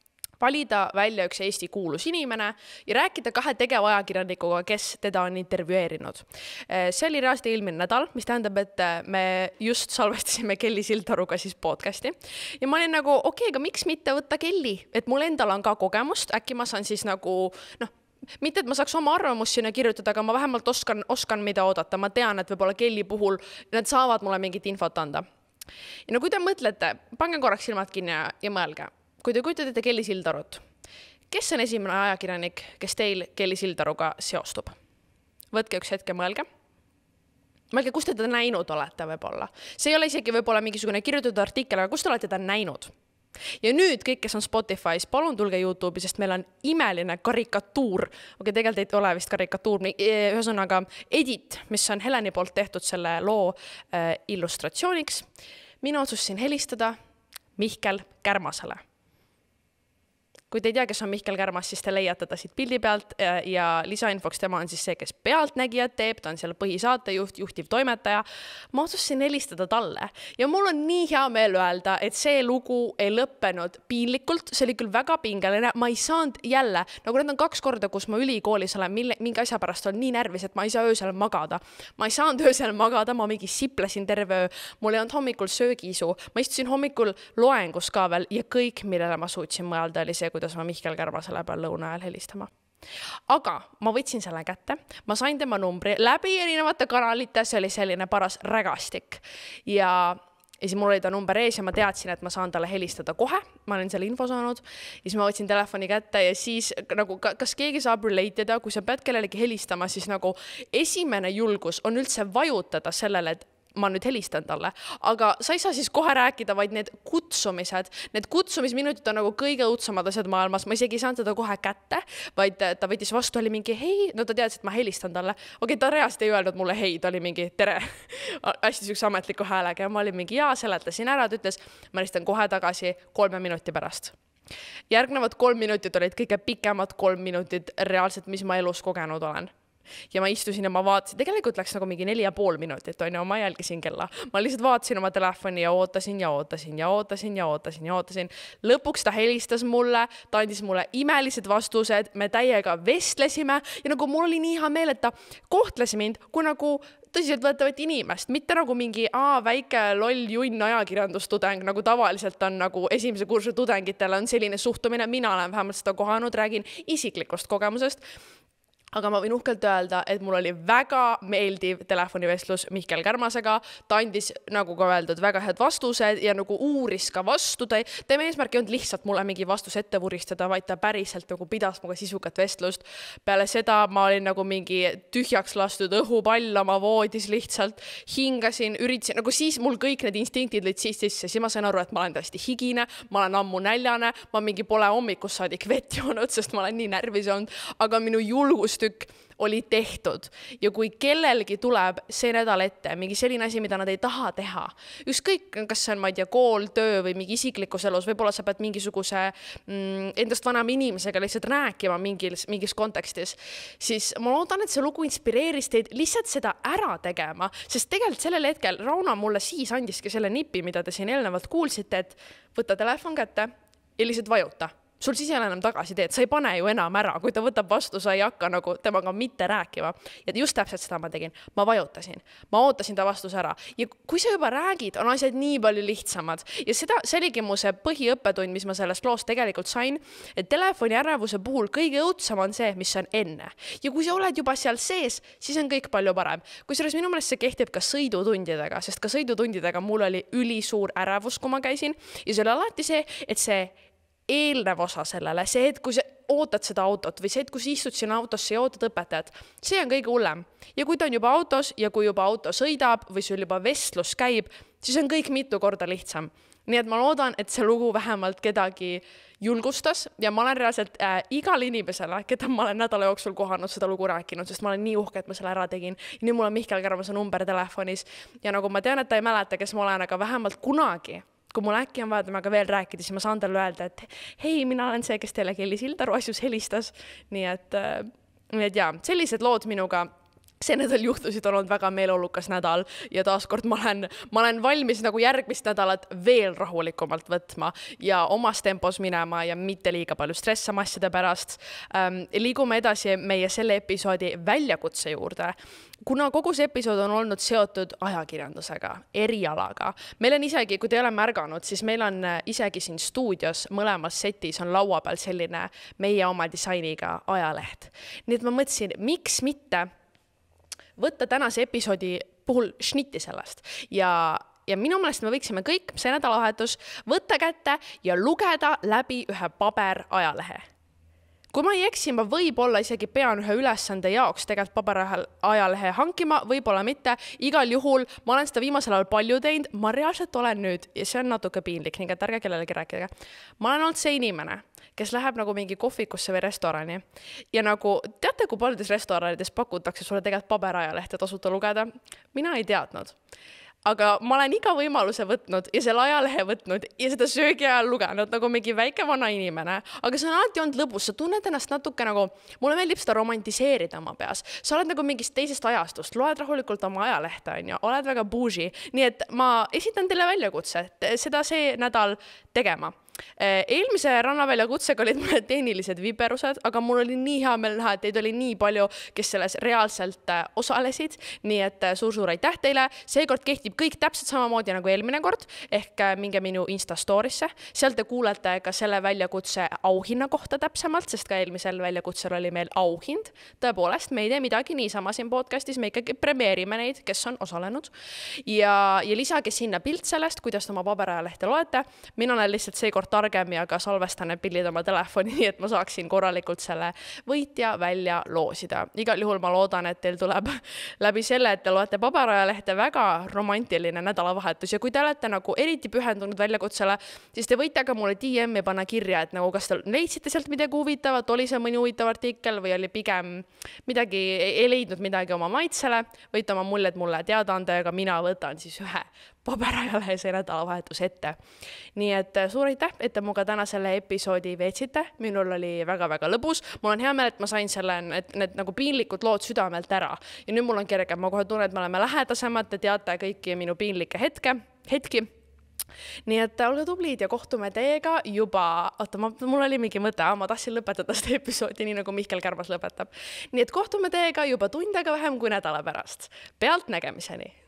valida välja üks Eesti kuulus inimene ja rääkida kahe tegevajakirjanikuga, kes teda on intervjueerinud. See oli reaalselt eelmine nädal, mis tähendab, et me just salvestasime Kelly Sildaruga siis podcasti. Ja ma olin nagu, okei, aga miks mitte võtta Kelly? Et mul endal on ka kogemust, äkki ma saan siis nagu, noh, mitte, et ma saaks oma arvamust sinna kirjutada, aga ma vähemalt oskan, oskan mida oodata. Ma tean, et võib-olla Kelly puhul nad saavad mulle mingit infot anda. Ja no kui te mõtlete, pange korraks silmad kinni ja, ja mõelge. Kui te kujutate Kelly Sildarut, kes on esimene ajakirjanik, kes teil Kelly Sildaruga seostub? Võtke üks hetke, mõelge. Mõelge, kus te teda näinud olete võib-olla. See ei ole isegi võib-olla mingisugune kirjutatud artikkel, aga kus te olete teda näinud? Ja nüüd kõik, kes on Spotify's, palun tulge YouTube'i, sest meil on imeline karikatuur. Okei, tegelikult ei ole vist karikatuur, ühesõnaga edit, mis on Heleni poolt tehtud selle loo äh, illustratsiooniks. Mina otsusin helistada Mihkel Kärmasele. Kui te ei tea, kes on Mihkel Kärmas, siis te leiate ta siit pildi pealt ja lisainfoks tema on siis see, kes pealtnägijad teeb, ta on seal põhisaatejuht, juhtiv toimetaja. Ma otsusin helistada talle ja mul on nii hea meel öelda, et see lugu ei lõppenud piinlikult, see oli küll väga pingeline, ma ei saanud jälle, nagu need on kaks korda, kus ma ülikoolis olen mingi asja pärast on nii närvis, et ma ei saa öösel magada. Ma ei saanud öösel magada, ma mingi siplesin terve öö, mul ei olnud hommikul söögiisu, ma istusin hommikul loengus ka veel ja kõik, millele ma suutsin mõelda, oli see, kuidas ma Mihkel Kärmasele peal lõuna ajal helistama. aga ma võtsin selle kätte, ma sain tema numbri läbi erinevate kanalite, see oli selline paras rägastik ja ja siis mul oli ta number ees ja ma teadsin, et ma saan talle helistada kohe, ma olin selle info saanud ja siis ma võtsin telefoni kätte ja siis nagu kas keegi saab relateda, kui sa pead kellelegi helistama, siis nagu esimene julgus on üldse vajutada sellele, et ma nüüd helistan talle, aga sa ei saa siis kohe rääkida, vaid need kutsumised, need kutsumisminutid on nagu kõige õudsemad asjad maailmas, ma isegi ei saanud teda kohe kätte, vaid ta võttis vastu, oli mingi hei, no ta teadis, et ma helistan talle, okei, okay, ta reaalselt ei öelnud mulle hei, ta oli mingi tere, hästi sükse ametliku häälega ja ma olin mingi jaa, seletasin ära, ta ütles, ma helistan kohe tagasi kolme minuti pärast. Järgnevad kolm minutit olid kõige pikemad kolm minutit reaalselt, mis ma elus kogenud olen. Ja ma istusin ja ma vaatasin, tegelikult läks nagu mingi neli ja pool minutit, on ju, ma jälgisin kella. Ma lihtsalt vaatasin oma telefoni ja ootasin ja ootasin ja ootasin ja ootasin ja ootasin. Lõpuks ta helistas mulle, ta andis mulle imelised vastused, me täiega vestlesime ja nagu mul oli nii hea meel, et ta kohtles mind, kui nagu tõsiselt võetavat inimest, mitte nagu mingi aa, väike loll junn ajakirjandustudeng, nagu tavaliselt on nagu esimese kursu tudengitele on selline suhtumine, mina olen vähemalt seda kohanud, räägin isiklikust kogemusest. Aga ma võin uhkelt öelda, et mul oli väga meeldiv telefonivestlus Mihkel Kärmasega, ta andis, nagu ka öeldud, väga head vastused ja nagu uuris ka vastu, ta teeme eesmärk ei olnud lihtsalt mulle mingi vastus ette vuristada, vaid ta päriselt nagu pidas muga sisukat vestlust. Peale seda ma olin nagu mingi tühjaks lastud õhupall oma voodis lihtsalt, hingasin, üritasin, nagu siis mul kõik need instinktid lõid siis sisse, siis ma sain aru, et ma olen tõesti higine, ma olen ammu näljane, ma mingi pole hommikust saadik vett joonud, sest ma olen nii närvis olnud, aga minu julgust oli tehtud ja kui kellelgi tuleb see nädal ette mingi selline asi, mida nad ei taha teha, ükskõik, kas see on, ma ei tea, kool, töö või mingi isiklikus elus, võib-olla sa pead mingisuguse mm, endast vanema inimesega lihtsalt rääkima mingis, mingis kontekstis, siis ma loodan, et see lugu inspireeris teid lihtsalt seda ära tegema, sest tegelikult sellel hetkel Rauno mulle siis andiski selle nipi, mida te siin eelnevalt kuulsite, et võta telefon kätte ja lihtsalt vajuta. Sul siis ei ole enam tagasi teed, sa ei pane ju enam ära, kui ta võtab vastu, sa ei hakka nagu temaga mitte rääkima. Ja just täpselt seda ma tegin, ma vajutasin, ma ootasin ta vastus ära. Ja kui sa juba räägid, on asjad nii palju lihtsamad. Ja seda, see oligi mu see põhiõppetund, mis ma sellest loost tegelikult sain, et telefoni ärevuse puhul kõige õudsam on see, mis on enne. Ja kui sa oled juba seal sees, siis on kõik palju parem. Kui selles minu meelest see kehtib ka sõidutundidega, sest ka sõidutundidega mul oli ülisuur ärevus, kui ma käisin. Ja see oli alati see, et see eelnev osa sellele, see, et kui sa ootad seda autot või see, et kui sa istud sinna autosse ja ootad õpetajat, see on kõige hullem. Ja kui ta on juba autos ja kui juba auto sõidab või sul juba vestlus käib, siis on kõik mitu korda lihtsam. Nii et ma loodan, et see lugu vähemalt kedagi julgustas ja ma olen reaalselt äh, igal inimesele, keda ma olen nädala jooksul kohanud seda lugu rääkinud, sest ma olen nii uhke, et ma selle ära tegin. Ja nüüd mul on Mihkel Kärmase number telefonis ja nagu ma tean, et ta ei mäleta, kes ma olen, aga vähemalt kunagi kui mul äkki on vaja temaga veel rääkida, siis ma saan talle öelda, et hei, mina olen see, kes teile Kelly Sildaru asjus helistas. Nii et, nii et jaa, sellised lood minuga. See nädal juhtusid on olnud väga meeleolukas nädal ja taaskord ma olen, ma olen valmis nagu järgmist nädalat veel rahulikumalt võtma ja omas tempos minema ja mitte liiga palju stressama asjade pärast. Ähm, liigume edasi meie selle episoodi väljakutse juurde. Kuna kogu see episood on olnud seotud ajakirjandusega, erialaga, meil on isegi, kui te ei ole märganud, siis meil on isegi siin stuudios mõlemas setis on laua peal selline meie oma disainiga ajaleht. Nii et ma mõtlesin, miks mitte võtta tänase episoodi puhul šnitti sellest ja, ja minu meelest me võiksime kõik see nädalavahetus võtta kätte ja lugeda läbi ühe paber ajalehe. Kui ma ei eksi, ma võib-olla isegi pean ühe ülesande jaoks tegelikult paberajalehe hankima, võib-olla mitte. Igal juhul ma olen seda viimasel ajal palju teinud, ma reaalselt olen nüüd, ja see on natuke piinlik, nii et ärge kellelegi rääkida. Ma olen olnud see inimene, kes läheb nagu mingi kohvikusse või restorani. Ja nagu, teate, kui paljudes restoranides pakutakse sulle tegelikult paberajaleht ja tasuta lugeda? Mina ei teadnud. Aga ma olen iga võimaluse võtnud ja selle ajalehe võtnud ja seda söögi ajal lugenud nagu mingi väike vana inimene. Aga see on alati olnud lõbus, sa tunned ennast natuke nagu, mulle meeldib seda romantiseerida oma peas. Sa oled nagu mingist teisest ajastust, loed rahulikult oma ajalehte, on ju, oled väga bougie. Nii et ma esitan teile väljakutse seda see nädal tegema. eelmise Rannavälja kutsega olid mõned tehnilised viperused, aga mul oli nii hea meel näha, et teid oli nii palju, kes selles reaalselt osalesid, nii et suur-suur aitäh teile. Seekord kehtib kõik täpselt samamoodi nagu eelmine kord, ehk minge minu Insta storisse. Seal te kuulete ka selle väljakutse auhinna kohta täpsemalt, sest ka eelmisel väljakutsel oli meil auhind. Tõepoolest, me ei tee midagi niisama siin podcastis, me ikkagi premeerime neid, kes on osalenud. Ja, ja lisage sinna pilt sellest, kuidas oma paberajalehte loete. Mina olen lihtsalt seekord targem ja ka salvestan need pillid oma telefoni, nii et ma saaksin korralikult selle võitja välja loosida. Igal juhul ma loodan, et teil tuleb läbi selle, et te loete paberajalehte väga romantiline nädalavahetus ja kui te olete nagu eriti pühendunud väljakutsele, siis te võite ka mulle D M-i panna kirja, et nagu kas te leidsite sealt midagi huvitavat, oli see mõni huvitav artikkel või oli pigem midagi, ei leidnud midagi oma maitsele, võite oma muljed mulle teada anda ja ka mina võtan siis ühe paberajalehel see nädalavahetus ette. Nii et suur aitäh, et te muga täna selle episoodi veetsite. Minul oli väga-väga lõbus. Mul on hea meel, et ma sain selle, need, need nagu piinlikud lood südamelt ära. Ja nüüd mul on kerge, ma kohe tunnen, et me oleme lähedasemad, te teate kõiki minu piinlikke hetke, hetki. Nii et olge tublid ja kohtume teiega juba, oota, ma, mul oli mingi mõte, ma tahtsin lõpetada seda episoodi, nii nagu Mihkel Kärbas lõpetab. Nii et kohtume teiega juba tundega vähem kui nädala pärast. Pealt nägemiseni!